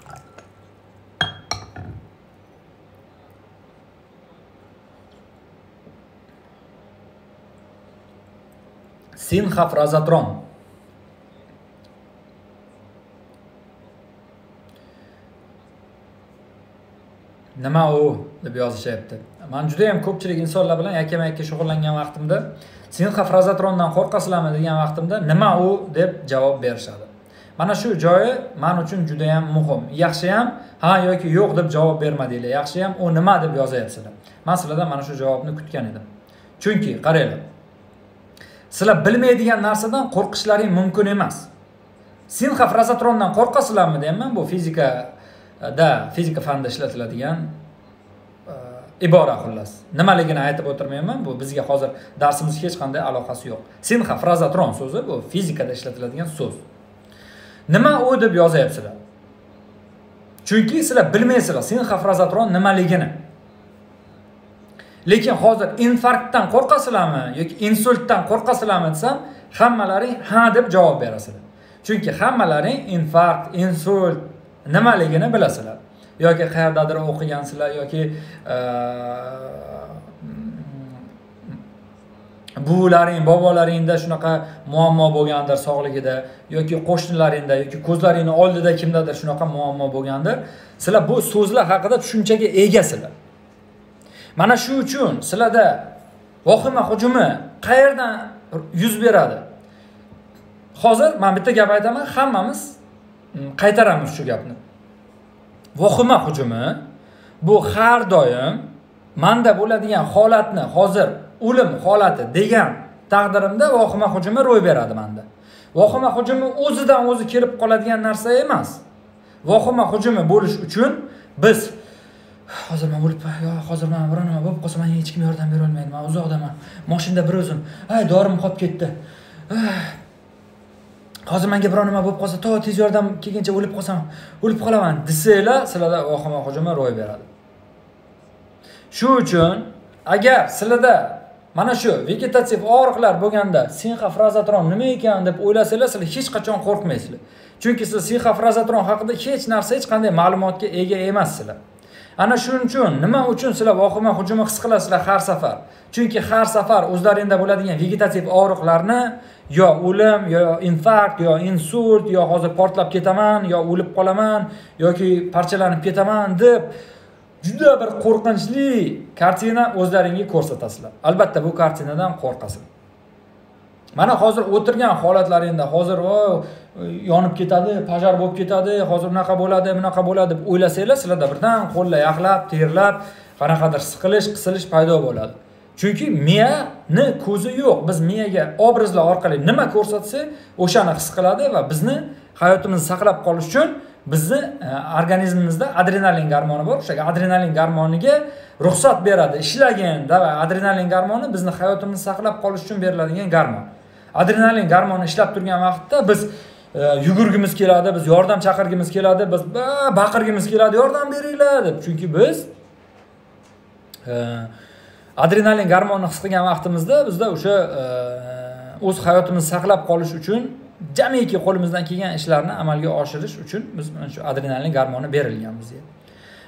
Sinxofrazotron. Nima u deb yozishyapti. Men juda ham ko'pchilik insonlar bilan yakama-yakka shug'ullangan vaqtimda sinxofrazotrondan qo'rqasizlarmi degan vaqtimda nima u deb javob berishadi. Mana shu joyi men uchun juda ham muhim. Yaxshi ham ha yoki yo'q deb javob bermadinglar. Yaxshi ham u nima deb yozyapsizlar. Men sizlardan mana shu javobni kutgan edim. Chunki qaranglar. Sizlar bilmaydigan narsadan qo'rqishlaring mumkin emas. Sinxofrazotrondan qo'rqasizlarmi deyman, bu fizika fanida ishlatiladigan ibora xullas. Nimaligini aytib o'tirmayman, bu bizga hozir darsimiz hech qanday aloqasi yo'q. Sinxofrazotron so'zi bu fizikada ishlatiladigan so'z. Nima u deb yozyapsizlar? Chunki sizlar bilmaysizlar sinxofrazotron nimaligini. Lekin hozir infarktdan qo'rqasizlarmi yoki insultdan qo'rqasizlarmi desam, hammalaring ha deb javob berasizlar. Chunki hammalaring infarkt, insult nimaligini bilasizlar. Yoki qayerdadir o'qigansizlar yoki buvlaring, bobolaringda shunaqa muammo bo'lgandir sog'ligida yoki qo'shnilaringda yoki ko'zlaringning oldida kimdadir shunaqa muammo bo'lgandir. Sizlar bu so'zlar haqida tushunchaga egasizlar. Mana shu uchun sizlarda vahima hujumi qayerdan yuz beradi? Hozir men bitta gap aytaman, hammamiz qaytaramiz shu gapni. Vahima hujumi bu har doim menda bo'ladigan holatni hozir o'lim holati degan taqdirimda vahima hujumi ro'y beradi menda. Vahima hujumi o'zidan o'zi kelib qoladigan narsa emas. Vahima hujumi bo'lish uchun biz hozir men o'lib, hozir men biror nima bo'lib qolsa, menga hech kim yordam bera olmaydi. Men uzoqdaman. Mashinada bir o'zim, dorim qolib ketdi. Hozir menga biror nima bo'lib qolsa, tez yordam kelguncha o'lib qolsam, o'lib qolaman desanglar, sizlarda vahima hujumi ro'y beradi. Shu uchun agar sizlarda mana shu vegetativ og'riqlar bo'lganda sinxofrazotron nima ekan deb o'ylasanglar, sizlar hech qachon qo'rqmaysizlar. Chunki siz sinxofrazotron haqida hech narsa, hech qanday ma'lumotga ega emassizlar. Ana shuning uchun nima uchun sizlar vahima hujumi his qilasizlar har safar? Chunki har safar o'zlaringda bo'ladigan vegetativ og'riqlarni yo o'lim, yo infarkt, yo insult, yo hozir portlab ketaman, yo o'lib qolaman, yoki parchalanib ketaman deb juda bir qo'rqinchli kartina o'zlaringga ko'rsatasizlar. Albatta bu kartinadan qo'rqasizlar. Mana hozir o'tirgan holatlaringda hozir yonib ketadi, pojar bo'lib ketadi, hozir unaqa bo'ladi, bunaqa bo'ladi deb o'ylasanglar, sizlarda birdan qo'llar yaxlab, terlab, qanaqadir siqilish, qisilish paydo bo'ladi. Chunki miyani ko'zi yo'q. Biz miyaga obrazlar orqali nima ko'rsatsa, o'shani his qiladi va bizni hayotimizni saqlab qolish uchun bizni organizmimizda adrenalin gormoni bor. O'sha adrenalin gormoniga ruxsat beradi. Ishlagin, davay adrenalin gormoni bizni hayotimizni saqlab qolish uchun beriladigan gormon. Adrenalin gormoni ishlab turgan vaqtda biz yugurgimiz keladi, biz yordam chaqirgimiz keladi, biz baqirgimiz keladi, yordam beringlar deb. Chunki biz adrenalin gormonini his qilgan vaqtimizda bizda o'sha o'z hayotimizni saqlab qolish uchun jamiki qo'limizdan kelgan ishlarni amalga oshirish uchun biz mana shu adrenalin gormoni berilgan bizga.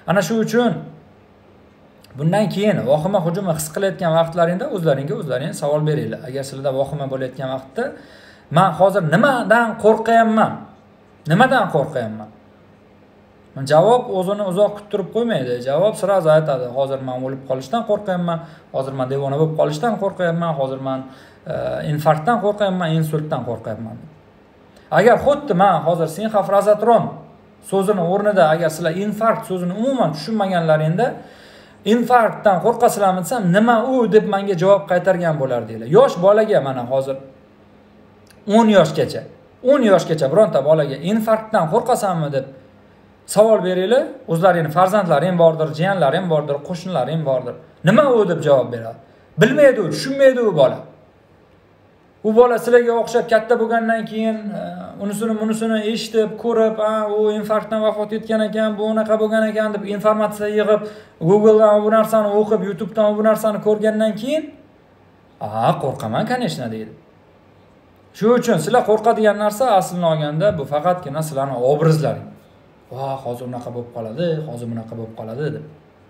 Ana shu uchun bundan keyin vahima hujumi his qilayotgan vaqtlaringda o'zlaring savol beringlar. Agar sizlarda vahima bo'layotgan vaqtda men hozir nimadan qo'rqayapman? Nimadan qo'rqayapman? Javob o'zini uzoq kuttirib qo'ymaydi. Javob siraz aytadi. Hozir men o'lib qolishdan qo'rqayapman, hozir men devona bo'lib qolishdan qo'rqayapman, hozir men infarktdan qo'rqayapman, insultdan qo'rqayapman. Agar xuddi men hozir sinxofrazotron so'zini o'rnida agar sizlar infarkt so'zini umuman tushunmaganlaringda infarktdan qo'rqasizlarmi desam, nima u deb menga javob qaytargan bo'lardinglar. Yosh bolaga mana hozir 10 yoshgacha bironta bolaga infarktdan qo'rqasanmi deb savol beringlar, o'zlaringning farzandlaring bordir, jiyanlaring bordir, qo'shnilaring bordir. Nima u deb javob beradi. Bilmaydi, tushunmaydi u bola. U bola sizlarga o'xshab katta bo'lgandan keyin unisini eshitib, ko'rib, u infarktdan vafot etgan ekan, bu unaqa bo'lgan ekan deb informatsiya yig'ib, Google'dan bu narsani o'qib, YouTube'dan bu narsani ko'rgandan keyin, qo'rqaman, конечно deydi. Shuning uchun sizlar qo'rqadigan narsa aslini olganda bu faqatgina sizlarning obrazlaring. Hozir unaqa bo'lib qoladi, hozir bunaqa bo'lib qoladi deb.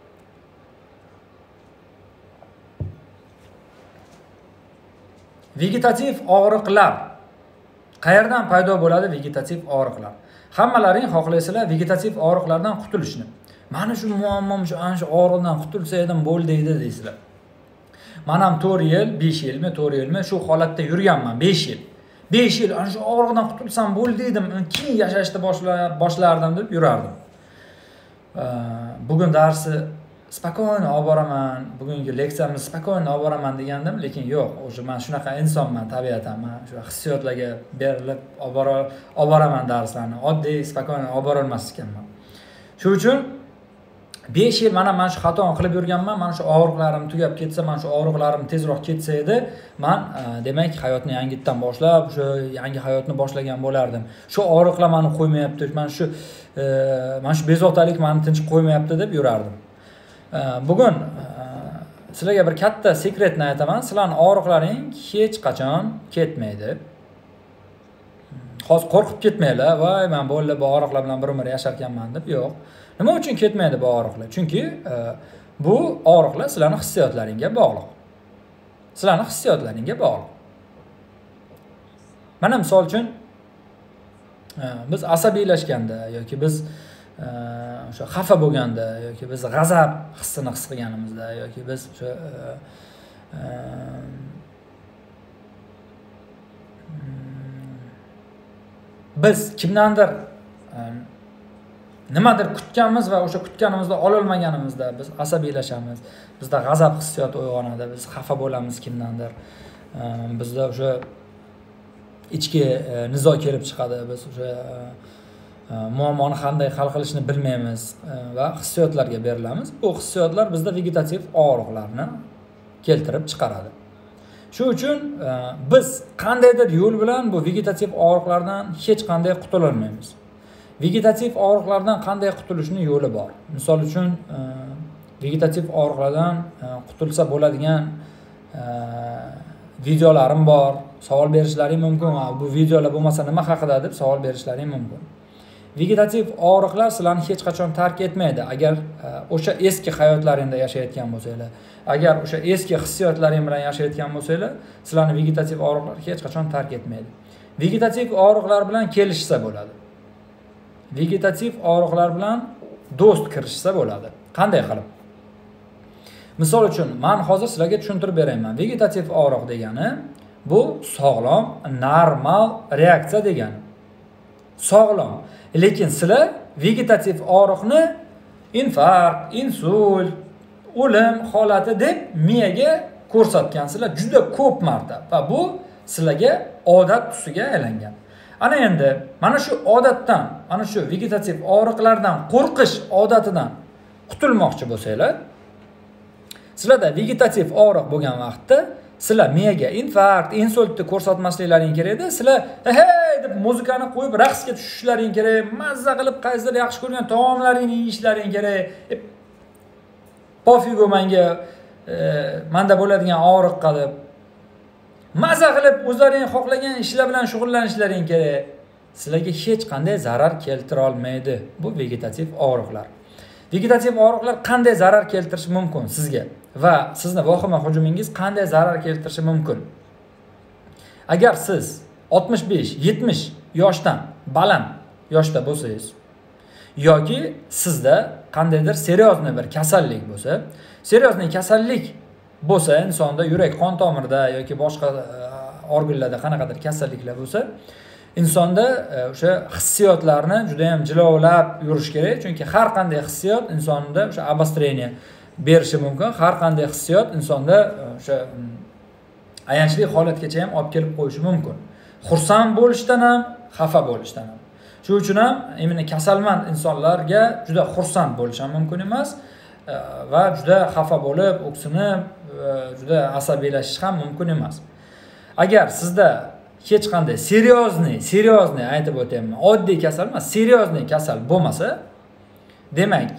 Vegetativ og'riqlar. Qayerdan paydo bo'ladi vegetativ og'riqlar? Hammalaring xohlaysizlar vegetativ og'riqlardan qutulishni. Mana shu muammom shu og'riqdan qutulsa edim bo'ldi deysizlar. Men ham 4 yil, 5 yilmi, 4 yilmi shu holatda yurganman, 5 yil. 5 yil ana shu og'riqdan qutulsam bo'ldi dedim, keyin yashashni boshlardim deb yurardim. Bugun darsi spokойно olib boraman, bugungi leksiyamni spokойно olib boraman degandim, lekin yo'q, o'sha men shunaqa insonman, tabiatan men shu hissiyotlarga berilib olib boraman darslarni. Oddiy spokойно olib bora olmas ekanman. Shuning uchun 5 yil mana shu xatoni qilib yurganman. Mana shu og'riqlarim tugab ketsa, mana shu og'riqlarim tezroq ketsa edi, men demak hayotni yangitdan boshlab, shu yangi hayotni boshlagan bo'lardim. Shu og'riqlar meni qo'ymayapti, mana shu bezovtalik meni tinch qo'ymayapti deb yurardim. Bugun sizlarga bir katta sekretni aytaman. Sizlarning og'riqlaring hech qachon ketmaydi. Hozir qo'rqib ketmanglar, voy men bo'ldi bu og'riqlar bilan bir umr yasharkanman deb. Yo'q. Nima uchun ketmaydi bu og'riqlar? Chunki bu og'riqlar sizlarning hissiyotlaringga bog'liq. Sizlarning hissiyotlaringga bog'liq. Mana misol uchun biz asabiylashganda yoki biz o'sha xafa bo'lganda yoki biz g'azab hissini his qilganimizda yoki biz o'sha biz kimdandir nimadir kutganmiz va o'sha kutganimizni ola olmaganimizda biz asabiylashamiz. Bizda g'azab hissiyoti uyg'onadi, biz xafa bo'lamiz kimdandir. Bizda o'sha ichki nizo kelib chiqadi. Biz o'sha muammoni qanday hal qilishni bilmaymiz va hissiyotlarga berilamiz. Bu hissiyotlar bizda vegetativ og'riqlarni keltirib chiqaradi. Shuning uchun biz qandaydir yo'l bilan bu vegetativ og'riqlardan hech qanday qutula olmaymiz. Vegetativ og'riqlardan qanday qutulishning yo'li bor. Misol uchun vegetativ og'riqlardan qutulsa bo'ladigan videolarim bor. Savol berishlaring mumkin. Bu videolar bo'lmasa nima haqida deb savol berishlaring mumkin. Vegetativ og'riqlar sizlarni hech qachon tark etmaydi. Agar o'sha eski hayotlaringda yashayotgan bo'lsanglar, agar o'sha eski hissiyotlaring bilan yashayotgan bo'lsanglar, sizlarni vegetativ og'riqlar hech qachon tark etmaydi. Vegetativ og'riqlar bilan kelishsa bo'ladi. Vegetativ og'riqlar bilan do'st kirishsa bo'ladi. Qanday qilib? Misol uchun, men hozir sizlarga tushuntirib berayman. Vegetativ og'riq degani bu sog'lom, normal reaksiya degani. Sog'lom. Lekin sizlar vegetativ og'riqni infarkt, insult, o'lim holati deb miyaga ko'rsatgansizlar juda ko'p marta va bu sizlarga odat tusiga aylangan. Ana endi mana shu odatdan, mana shu vegetativ og'riqlardan qo'rqish odatidan qutulmoqchi bo'lsanglar, sizlarda vegetativ og'riq bo'lgan vaqtda sizlar miyaga infarkt, insultni ko'rsatmasliklaring kerak-da. Sizlar hey deb muzikani qo'yib raqsga tushishlaring kerak, mazza qilib qaysidir yaxshi ko'rgan taomlaringni yeyishlaring kerak. Pofigo menga menda bo'ladigan og'riqqa deb mazza qilib o'zlaring xohlagan ishlar bilan shug'ullanishlaring kerak. Sizlarga hech qanday zarar keltira olmaydi bu vegetativ og'riqlar. Vegetativ og'riqlar qanday zarar keltirishi mumkin sizga va sizni vahima hujumingiz qanday zarar keltirishi mumkin? Agar siz 65-70 yoshdan baland yoshda bo'lsangiz yoki sizda qandaydir seryozni bir kasallik bo'lsa, seryozni kasallik bo'lsa, insonda yurak qon tomirida yoki boshqa organlarda qanaqadir kasalliklar bo'lsa, insonda o'sha hissiyotlarni juda ham jilovlab yurish kerak, chunki har qanday hissiyot insonda o'sha обострение berishi mumkin. Har qanday hissiyot insonda o'sha ayanchli holatgacha ham olib kelib qo'yishi mumkin. Xursand bo'lishdan ham, xafa bo'lishdan ham. Shuning uchun ham imini kasalmand insonlarga juda xursand bo'lish ham mumkin emas va juda xafa bo'lib, o'ksinib, juda asabiylashish ham mumkin emas. Agar sizda hech qanday seryozni aytib o'tayman, oddiy kasal emas, seryozni kasal bo'lmasa, demak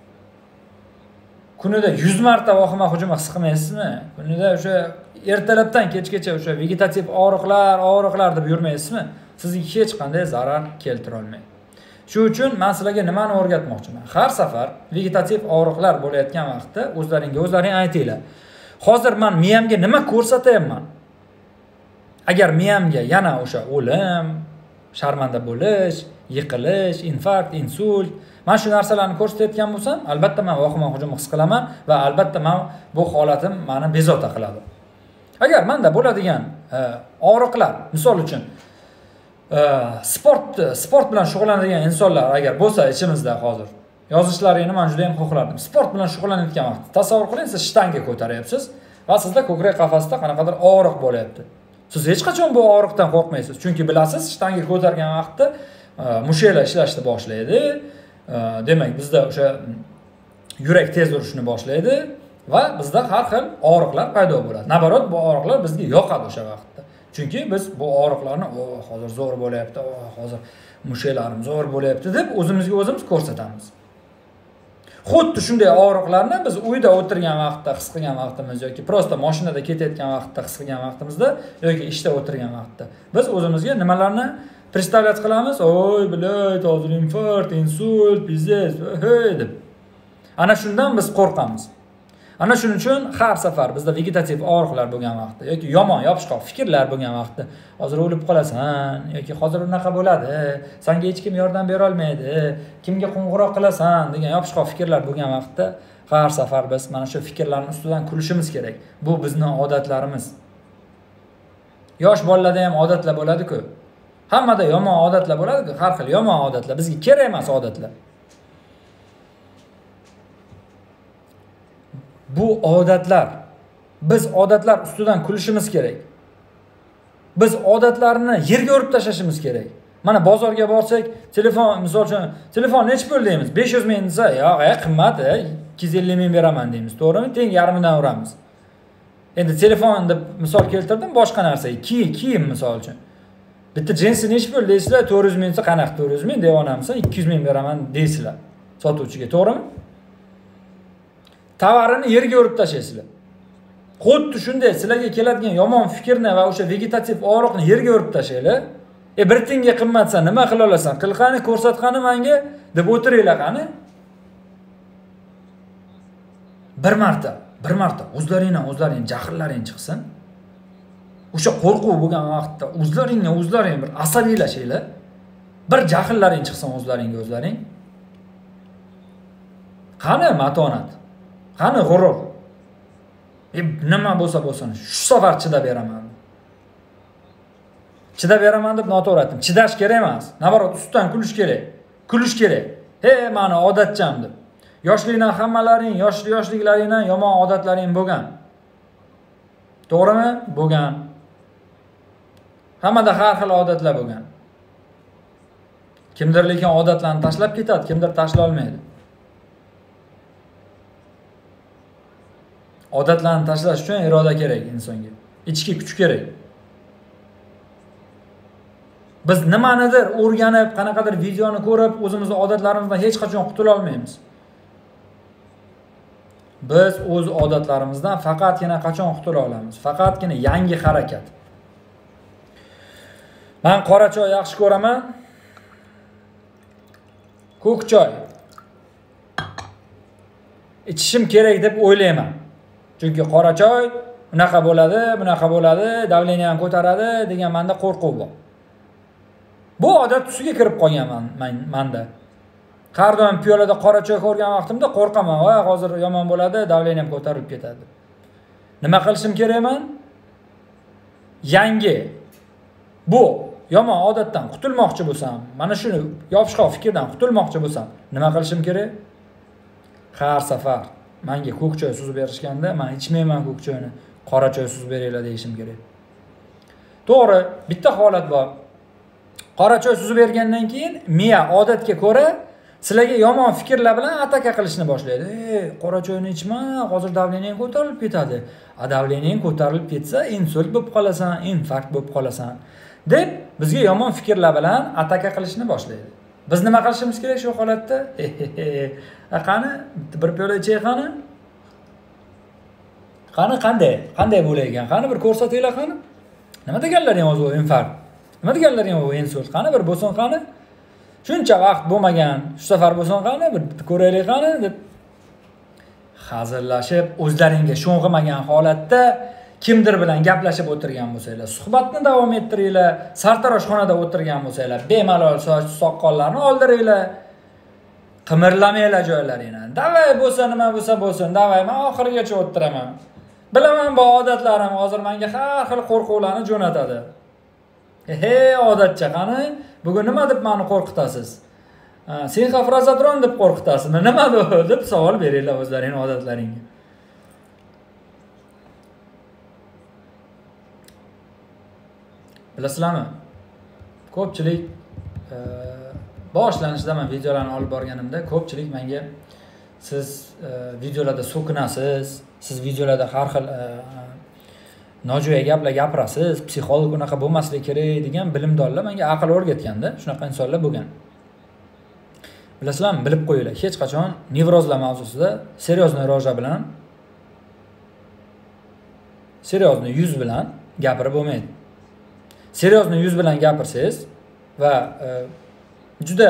kunida 100 marta vahima hujumi his qilmaysizmi? Kunida o'sha ertalabdan kechgacha o'sha vegetativ og'riqlar deb yurmaysizmi? Sizga hech qanday zarar keltira olmaydi. Shuning uchun men sizlarga nimani o'rgatmoqchiman? Har safar vegetativ og'riqlar bo'layotgan vaqtda o'zlaring aytinglar. Hozir men miyamga nima ko'rsatyapman? Agar miyamga yana o'sha o'lim, sharmanda bo'lish, yiqilish, infarkt, insult, men shu narsalarni ko'rsatayotgan bo'lsam, albatta men vahima hujumi his qilaman va albatta men bu holatim meni bezovta qiladi. Agar menda bo'ladigan og'riqlar, misol uchun sport bilan shug'ullanadigan insonlar agar bo'lsa ichimizda hozir, yozishlarini men juda ham xohlardim. Sport bilan shug'ullanayotgan vaqt tasavvur qiling, siz shtanga ko'taryapsiz va sizda ko'krak qafasida qanaqadir og'riq bo'lyapti. Siz hech qachon bu og'riqdan qo'rqmaysiz, chunki bilasiz, shtanga ko'targan vaqtda mushaklar ishlashni boshlaydi. Demak, bizda o'sha yurak tez urishni boshlaydi va bizda har xil og'riqlar paydo bo'ladi. Nabarot bu og'riqlar bizga yoqadi o'sha vaqtda. Chunki biz bu og'riqlarni hozir zo'r bo'lyapti, hozir mushaklarim zo'r bo'lyapti deb o'zimizga o'zimiz ko'rsatamiz. Xuddi shunday og'riqlarni biz uyda o'tirgan vaqtda his qilgan vaqtimiz yoki prosta mashinada ketayotgan vaqtda his qilgan vaqtimizda yoki ishda o'tirgan vaqtda biz o'zimizga nimalarni представлять qilamiz? Oy, bilay, hozir infarkt, insult, pizdez, hey deb. Ana shundan biz qo'rqamiz. Ana shuning uchun har safar bizda vegetativ og'riqlar bo'lgan vaqtda yoki yomon yopishqoq fikrlar bo'lgan vaqtda, hozir o'lib qolasan yoki hozir unaqa bo'ladi, senga hech kim yordam bera olmaydi, kimga qo'ng'iroq qilasan degan yopishqoq fikrlar bo'lgan vaqtda har safar biz mana shu fikrlarning ustidan kulishimiz kerak. Bu bizning odatlarimiz. Yosh bolalarda ham odatlar bo'ladi-ku. Hammada yomon odatlar bo'ladi-ku, har xil yomon odatlar. Bizga kerak emas odatlar. Bu odatlar. Biz odatlar ustidan kulishimiz kerak. Biz odatlarni yerga urib tashlashimiz kerak. Mana bozorga borsak, telefon, misol uchun, telefon nechi pul deymiz? 500 ming desa, yo'q, qimmat, 250 ming beraman deymiz. To'g'rimi? Teng yarmidan uramiz. Endi telefon deb misol keltirdim, boshqa narsaga, kiyim misol uchun. Bitta jinsi nechi pul deysizlar, 400 ming desa, qanaqa 400 ming deyonamsan, 200 ming beraman deysizlar sotuvchiga, to'g'rimi? Tovarini yerga urib tashlaysizlar. Xuddi shunday sizlarga keladigan yomon fikrni va o'sha vegetativ og'riqni yerga urib tashlanglar. Bir tanga qimmatsa nima qila olasan? Qilqani, ko'rsatqani menga deb o'tiringlar qani. Bir marta o'zlaring jahllaring chiqsin. O'sha qo'rquv bo'lgan vaqtda o'zlaring bir asabiylashinglar. Bir jahllaring chiqsin o'zlaring. Qani matonat? Qani g'urur? Nima bo'lsa bo'lsin, shu safar chidab beraman. Chidab beraman deb noto'g'ri aytdim. Chidash kerak emas. Nabarot ustidan kulish kerak. Meni odatcham deb. Yoshlikdan hammalaring, yoshliklaringdan yomon odatlaring bo'lgan. To'g'rimi? Bo'lgan. Hammada har xil odatlar bo'lgan. Kimdir lekin odatlarni tashlab ketadi, kimdir tashlay olmaydi. Odatlarni tashlash uchun iroda kerak insonga. Ichki kuch kerak. Biz nimanidir o'rganib, qanaqadir videoni ko'rib, o'zimizning odatlarimizdan hech qachon qutula olmaymiz. Biz o'z odatlarimizdan faqatgina qachon qutula olamiz? Faqatgina yangi harakat. Men qora choy yaxshi ko'raman. Ko'k choy. ichishim kerak deb o'ylayman. Chunki qora choy unaqa bo'ladi, bunaqa bo'ladi, davleniyani ko'taradi degan menda qo'rquv bor. Bu odat tusiga kirib qolganman menda. Har doim piyolada qora choy ko'rgan vaqtimda qo'rqaman, "Voy, hozir yomon bo'ladi, davleniyam ko'tarilib ketadi." Nima qilishim kerakman? Yangi bu yomon odatdan qutulmoqchi bo'lsam, mana shuni yopishqoq fikrdan qutulmoqchi bo'lsam, nima qilishim kerak? Har safar menga ko'k choy suzib berishganda, men ichmayman ko'k choyni, qora choy suzib beringlar deyishim kerak. To'g'ri, bitta holat bor. Qora choy suzib bergandan keyin miya odatga ko'ra sizlarga yomon fikrlar bilan ataka qilishni boshlaydi. Qora choyni ichma, hozir davleniyang ko'tarilib ketadi. Davleniyang ko'tarilib ketsa, insult bo'lib qolasan, infarkt bo'lib qolasan deb bizga yomon fikrlar bilan ataka qilishni boshlaydi. Biz nima qilishimiz kerak shu holatda? Qani, bir piyola ichay qani? Qani qanday bo'laygan? Qani bir ko'rsatinglar qani? Nima deganlaring o'zi infarkt? Nima deganlaring o'zi insult? Qani bir bo'lsin qani? Shuncha vaqt bo'lmagan, shu safar bo'lsin qani, bir ko'raylik qani deb hazillashib, o'zlaringga sho'ng'imagan holatda kimdir bilan gaplashib o'tirgan bo'lsanglar, suhbatni davom ettiringlar, sartaroshxonada o'tirgan bo'lsanglar, bemalol soch soqqollarni oldiringlar, qimirlamanglar joylaringdan. Davay bo'lsa nima bo'lsa bo'lsin, davay men oxirigacha o'tiraman. Bilaman bu odatlarim hozir menga har xil qo'rquvlarni jo'natadi. Odatcha qani, bugun nima deb meni qo'rqitasiz? Sinxofrazodron deb qo'rqitasizmi? Nima bu deb savol beringlar o'zlaringning odatlaringga. Bilasizlarmi? Ko'pchilik boshlanishda men videolarni olib borganimda ko'pchilik menga siz videolarda so'kinasiz, siz videolarda har xil nojo'ya gaplar gapirasiz, psixolog unaqa bo'lmasligi kerak degan bilimdonlar menga aql o'rgatganda, shunaqa insonlar bo'lgan. Bilasizlarmi, bilib qo'yinglar, hech qachon nevrozlar mavzusida seryozni roja bilan, seryozni yuz bilan gapirib bo'lmaydi. Seryozni yuz bilan gapirsangiz va juda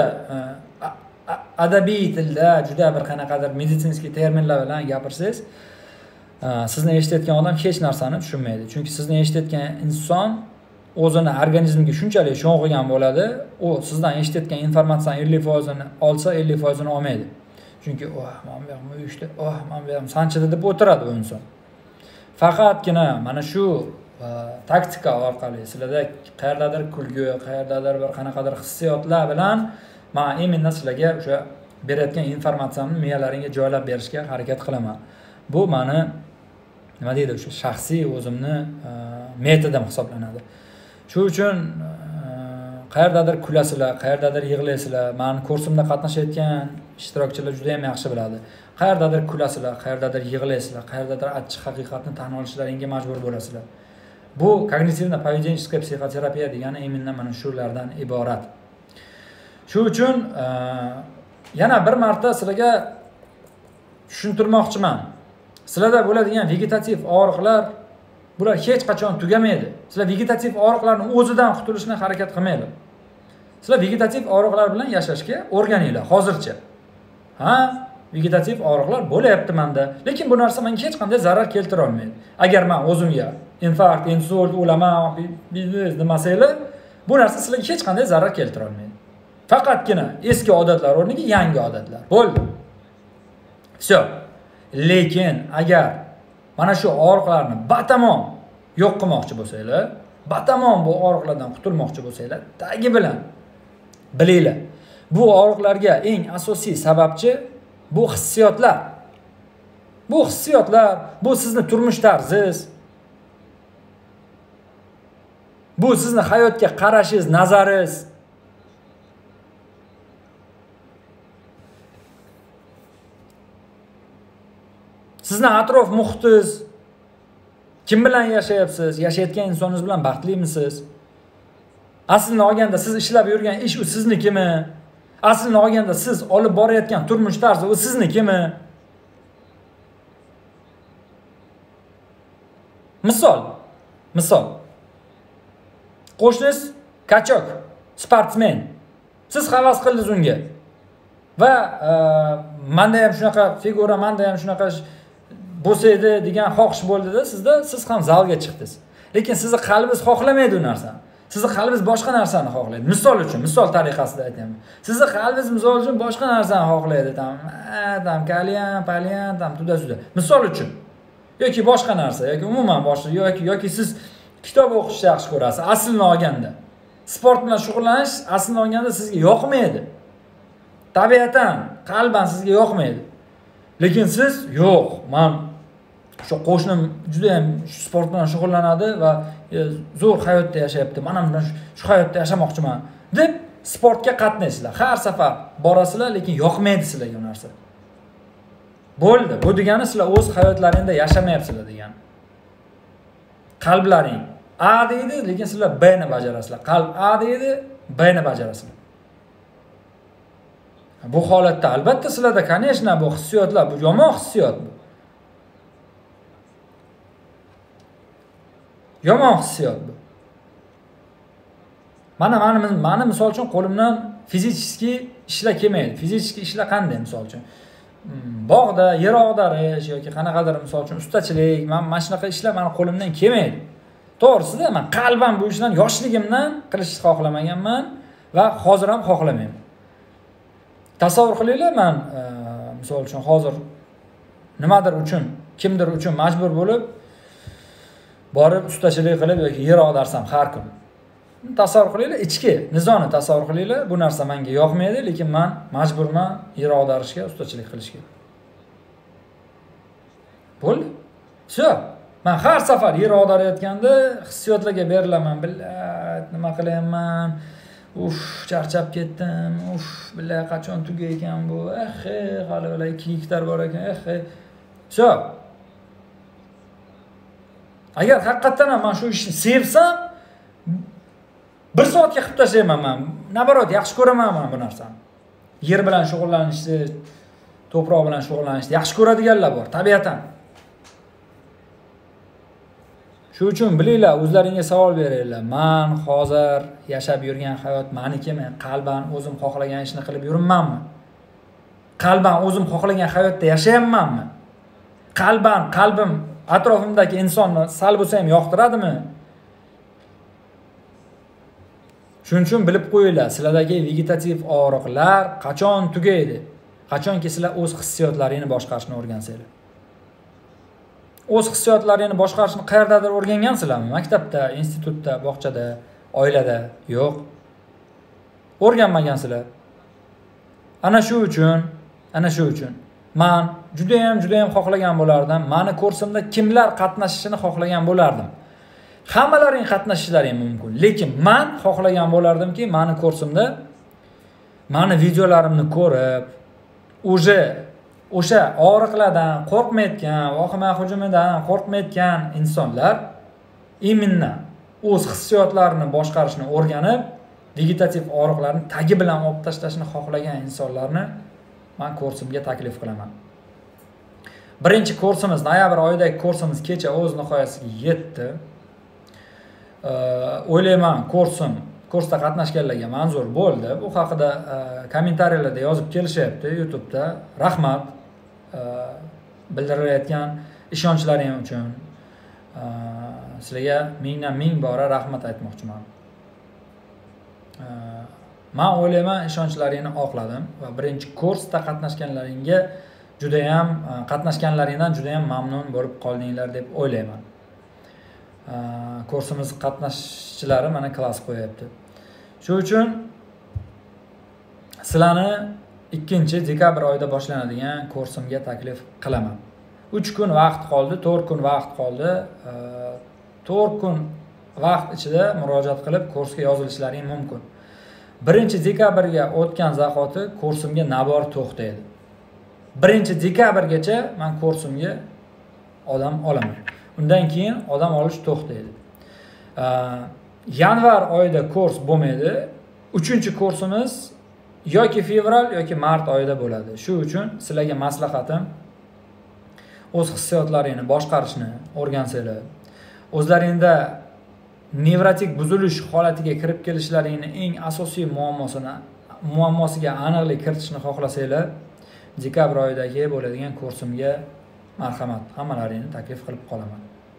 adabiy tilda, juda bir qanaqadir meditsinskiy terminlar bilan gapirsangiz, sizni eshitayotgan odam hech narsani tushunmaydi. Chunki sizni eshitayotgan inson o'zini organizmiga shunchalik sho'ng'igan bo'ladi, u sizdan eshitayotgan informatsiyaning 50%ni olsa, 50%ni olmaydi. Chunki men bu yoqda uyushda, men bu yoqda sanchida deb o'tiradi u inson. Faqatgina mana shu taktika orqali sizlarda qayerdadir kulgi, qayerdadir bir qanaqadir hissiyotlar bilan men imindan sizlarga o'sha berayotgan informatsiyamni miyalaringga joylab berishga harakat qilaman. Bu meni nima deydi, o'sha shaxsiy o'zimni metodim hisoblanadi. Shu uchun qayerdadir kulasizlar, qayerdadir yig'laysizlar. Meni kursimda qatnashayotgan ishtirokchilar juda ham yaxshi biladi. Qayerdadir kulasizlar, qayerdadir yig'laysizlar, qayerdadir achchiq haqiqatni tan olishlaringga majbur bo'lasizlar. Bu kognitivno-поведенческая psixoterapiya degani imindan mana shulardan iborat. Shu uchun yana bir marta sizlarga tushuntirmoqchiman. Sizlarda bo'ladigan vegetativ og'riqlar bular hech qachon tugamaydi. Sizlar vegetativ og'riqlarning o'zidan qutulishga harakat qilmanglar. Sizlar vegetativ og'riqlar bilan yashashga o'rganinglar hozircha. Vegetativ og'riqlar bo'layapti menda, lekin bu narsa menga hech qanday zarar keltira olmaydi. Agar men o'zimga infarkt, insult, o'laman, biznes demasanglar, bu narsa sizlarga hech qanday zarar keltira olmaydi. Faqatgina eski odatlar o'rniga yangi odatlar. Bo'ldi. Vse. Lekin agar mana shu og'riqlarni batamom yo'q qilmoqchi bo'lsanglar, batamom bu og'riqlardan qutulmoqchi bo'lsanglar, tagi bilan bilinglar. Bu og'riqlarga eng asosiy sababchi bu hissiyotlar. Bu hissiyotlar, bu sizni turmush tarzingiz. Bu sizni hayotga qarashingiz, nazaringiz. Sizni atrof muhitingiz. Kim bilan yashayapsiz? Yashayotgan insoningiz bilan baxtlimisiz? Aslini olganda siz ishlab yurgan ish u siznikimi? Aslini olganda siz olib borayotgan turmush tarzi u siznikimi? Misol. Qo'shningiz kachok, sportsmen. Siz havas qildingiz unga. va menda ham shunaqa figura, menda ham shunaqa bo'lsa edi degan xohish bo'ldida sizda, siz ham zalga chiqdingiz. Lekin sizni qalbingiz xohlamaydi u narsani. Sizni qalbingiz boshqa narsani xohlaydi. Misol tariqasida aytaman. Sizni qalbingiz misol uchun boshqa narsani xohlaydi. Tam kalyan, tam tuda. Misol uchun yoki boshqa narsa, yoki umuman boshqa, yoki siz kitob o'qishni yaxshi ko'rasiz. Aslini olganda, sport bilan shug'ullanish aslini olganda sizga yoqmaydi. Tabiatan, qalban sizga yoqmaydi. Lekin siz yo'q, men shu qo'shnim juda ham sport bilan shug'ullanadi va zo'r hayotda yashayapti. Men ham shu hayotda yashamoqchiman deb sportga qatnaysizlar. Har safar borasizlar, lekin yoqmaydi sizlarga bu narsa. Bo'ldi. Bu degani sizlar o'z hayotlaringizda yashamayapsizlar degani. Qalblaring A deydi, lekin sizlar B ni bajarasizlar. Qalb A deydi, B ni bajarasizlar. Bu holatda albatta sizlarda, конечно, bu hissiyotlar, bu yomon hissiyot bu. Yomon hissiyot bu. Mana misol uchun qo'limdan fizически ishlar kelmaydi. Fizически ishlar qanday misol uchun? Bog'da yer og'darish yoki qanaqadir misol uchun ustachilik, mana shunaqa ishlar meni qo'limdan kelmaydi. To'g'risida, men qalban bu ishlarni yoshligimdan qilishni xohlamaganman va hozir ham xohlamayman. Tasavvur qilinglar, men misol uchun hozir nimadir uchun, kimdir uchun majbur bo'lib borib ustachilik qilib yoki yer og'darsam har kun. Tasavvur qilinglar, ichki nizoni tasavvur qilinglar, bu narsa menga yoqmaydi, lekin men majburman yer og'darishga, ustachilik qilishga. Bo'ldi. Shu. Men har safar yer og'darayotganda hissiyotlarga berilaman. Billah, nima qilyapman? Charchab ketdim. Billah, qachon tugay ekan bu? Hali 2 gektar bor ekan. Shu. Agar haqiqatan ham men shu ishni sevsam, 1 soatga qilib tashlayman men. Nabarot, yaxshi ko'raman men bu narsani. Yer bilan shug'ullanishni, to'proq bilan shug'ullanishni yaxshi ko'radiganlar bor, tabiatan. Shu uchun bilinglar, o'zlaringizga savol beringlar. Men hozir yashab yurgan hayot menikimi? Qalban o'zim xohlagan ishni qilib yuribmanmi? Qalban o'zim xohlagan hayotda yashayapmanmi? Qalbim atrofimdagi insonni sal bo'lsa ham yoqtiradimi? Shuning uchun bilib qo'yinglar, sizlardagi vegetativ og'riqlar qachon tugaydi? Qachonki sizlar o'z hissiyotlaringizni boshqarishni o'rgansanglar. O'z hissiyotlaringizni boshqarishni qayerdadir o'rgangansizlarmi? Maktabda, institutda, bog'chada, oilada? Yo'q. O'rganmagansizlar. Ana shu uchun men juda ham xohlagan bo'lardim. Meni kursimda kimlar qatnashishini xohlagan bo'lardim. Hammalaring qatnashishlaring mumkin, lekin men xohlagan bo'lardimki, meni kursimda meni videolarimni ko'rib, o'sha og'riqlardan qo'rqmayotgan, vahima hujumidan qo'rqmayotgan insonlar imminna o'z hissiyotlarini boshqarishni o'rganib, vegetativ og'riqlarni tagi bilan olib tashlashni xohlagan insonlarni men kursimga taklif qilaman. Birinchi kursimiz, noyabr oyidagi kursimiz kecha o'z nihoyasiga yetdi. O'ylayman, kursda qatnashganlarga manzur bo'ldi. Bu haqida kommentariyalarda yozib kelishyapti YouTube'da. Rahmat bildirilayotgan ishonchlaring uchun. Sizlarga ming bora rahmat aytmoqchiman. Men o'ylayman, ishonchlaringni oqladim va birinchi kursda qatnashganlaringdan juda ham mamnun bo'lib qoldinglar deb o'ylayman. Kursimiz qatnashchilari mana klass qo'yapti. Shu uchun sizlarni 2-dekabr oyida boshlanadigan kursimga taklif qilaman. 3 kun vaqt qoldi, 4 kun vaqt qoldi. 4 kun vaqt ichida murojaat qilib kursga yozilishlaring mumkin. 1-dekabrga o'tgan zahoti kursimga nabor to'xtaydi. 1-dekabrgacha men kursimga odam olaman. Undan keyin odam olish to'xtaydi. Yanvar oyida kurs bo'lmaydi. 3-kursimiz yoki fevral yoki mart oyida bo'ladi. Shu uchun sizlarga maslahatim, o'z hissiyotlaringni boshqarishni o'rgansanglar, o'zlaringda nevrotik buzilish holatiga kirib kelishlaringni eng asosiy muammosiga aniqlik kiritishni xohlasanglar, dekabr oyidagi bo'ladigan kursimga marhamat, hammalaringni taklif qilib qolaman.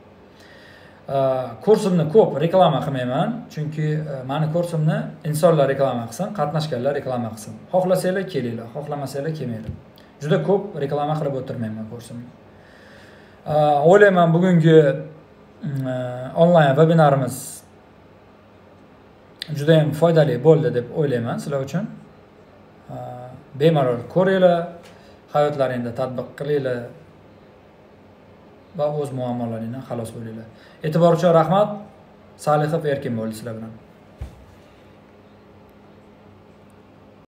Kursimni ko'p reklama qilmayman, chunki meni kursimni insonlar reklama qilsin, qatnashganlar reklama qilsin. Xohlasanglar kelinglar, xohlamasanglar kelmanglar. Juda ko'p reklama qilib o'tirmayman kursimni. O'ylayman bugungi onlayn vebinarimiz juda ham foydali bo'ldi deb o'ylayman sizlar uchun. Bemalol ko'ringlar, hayotlaringizda tatbiq qilinglar va o'z muammolaringizdan xalos bo'linglar. E'tibor uchun rahmat. Salihov Erkin bo'ldi sizlar bilan.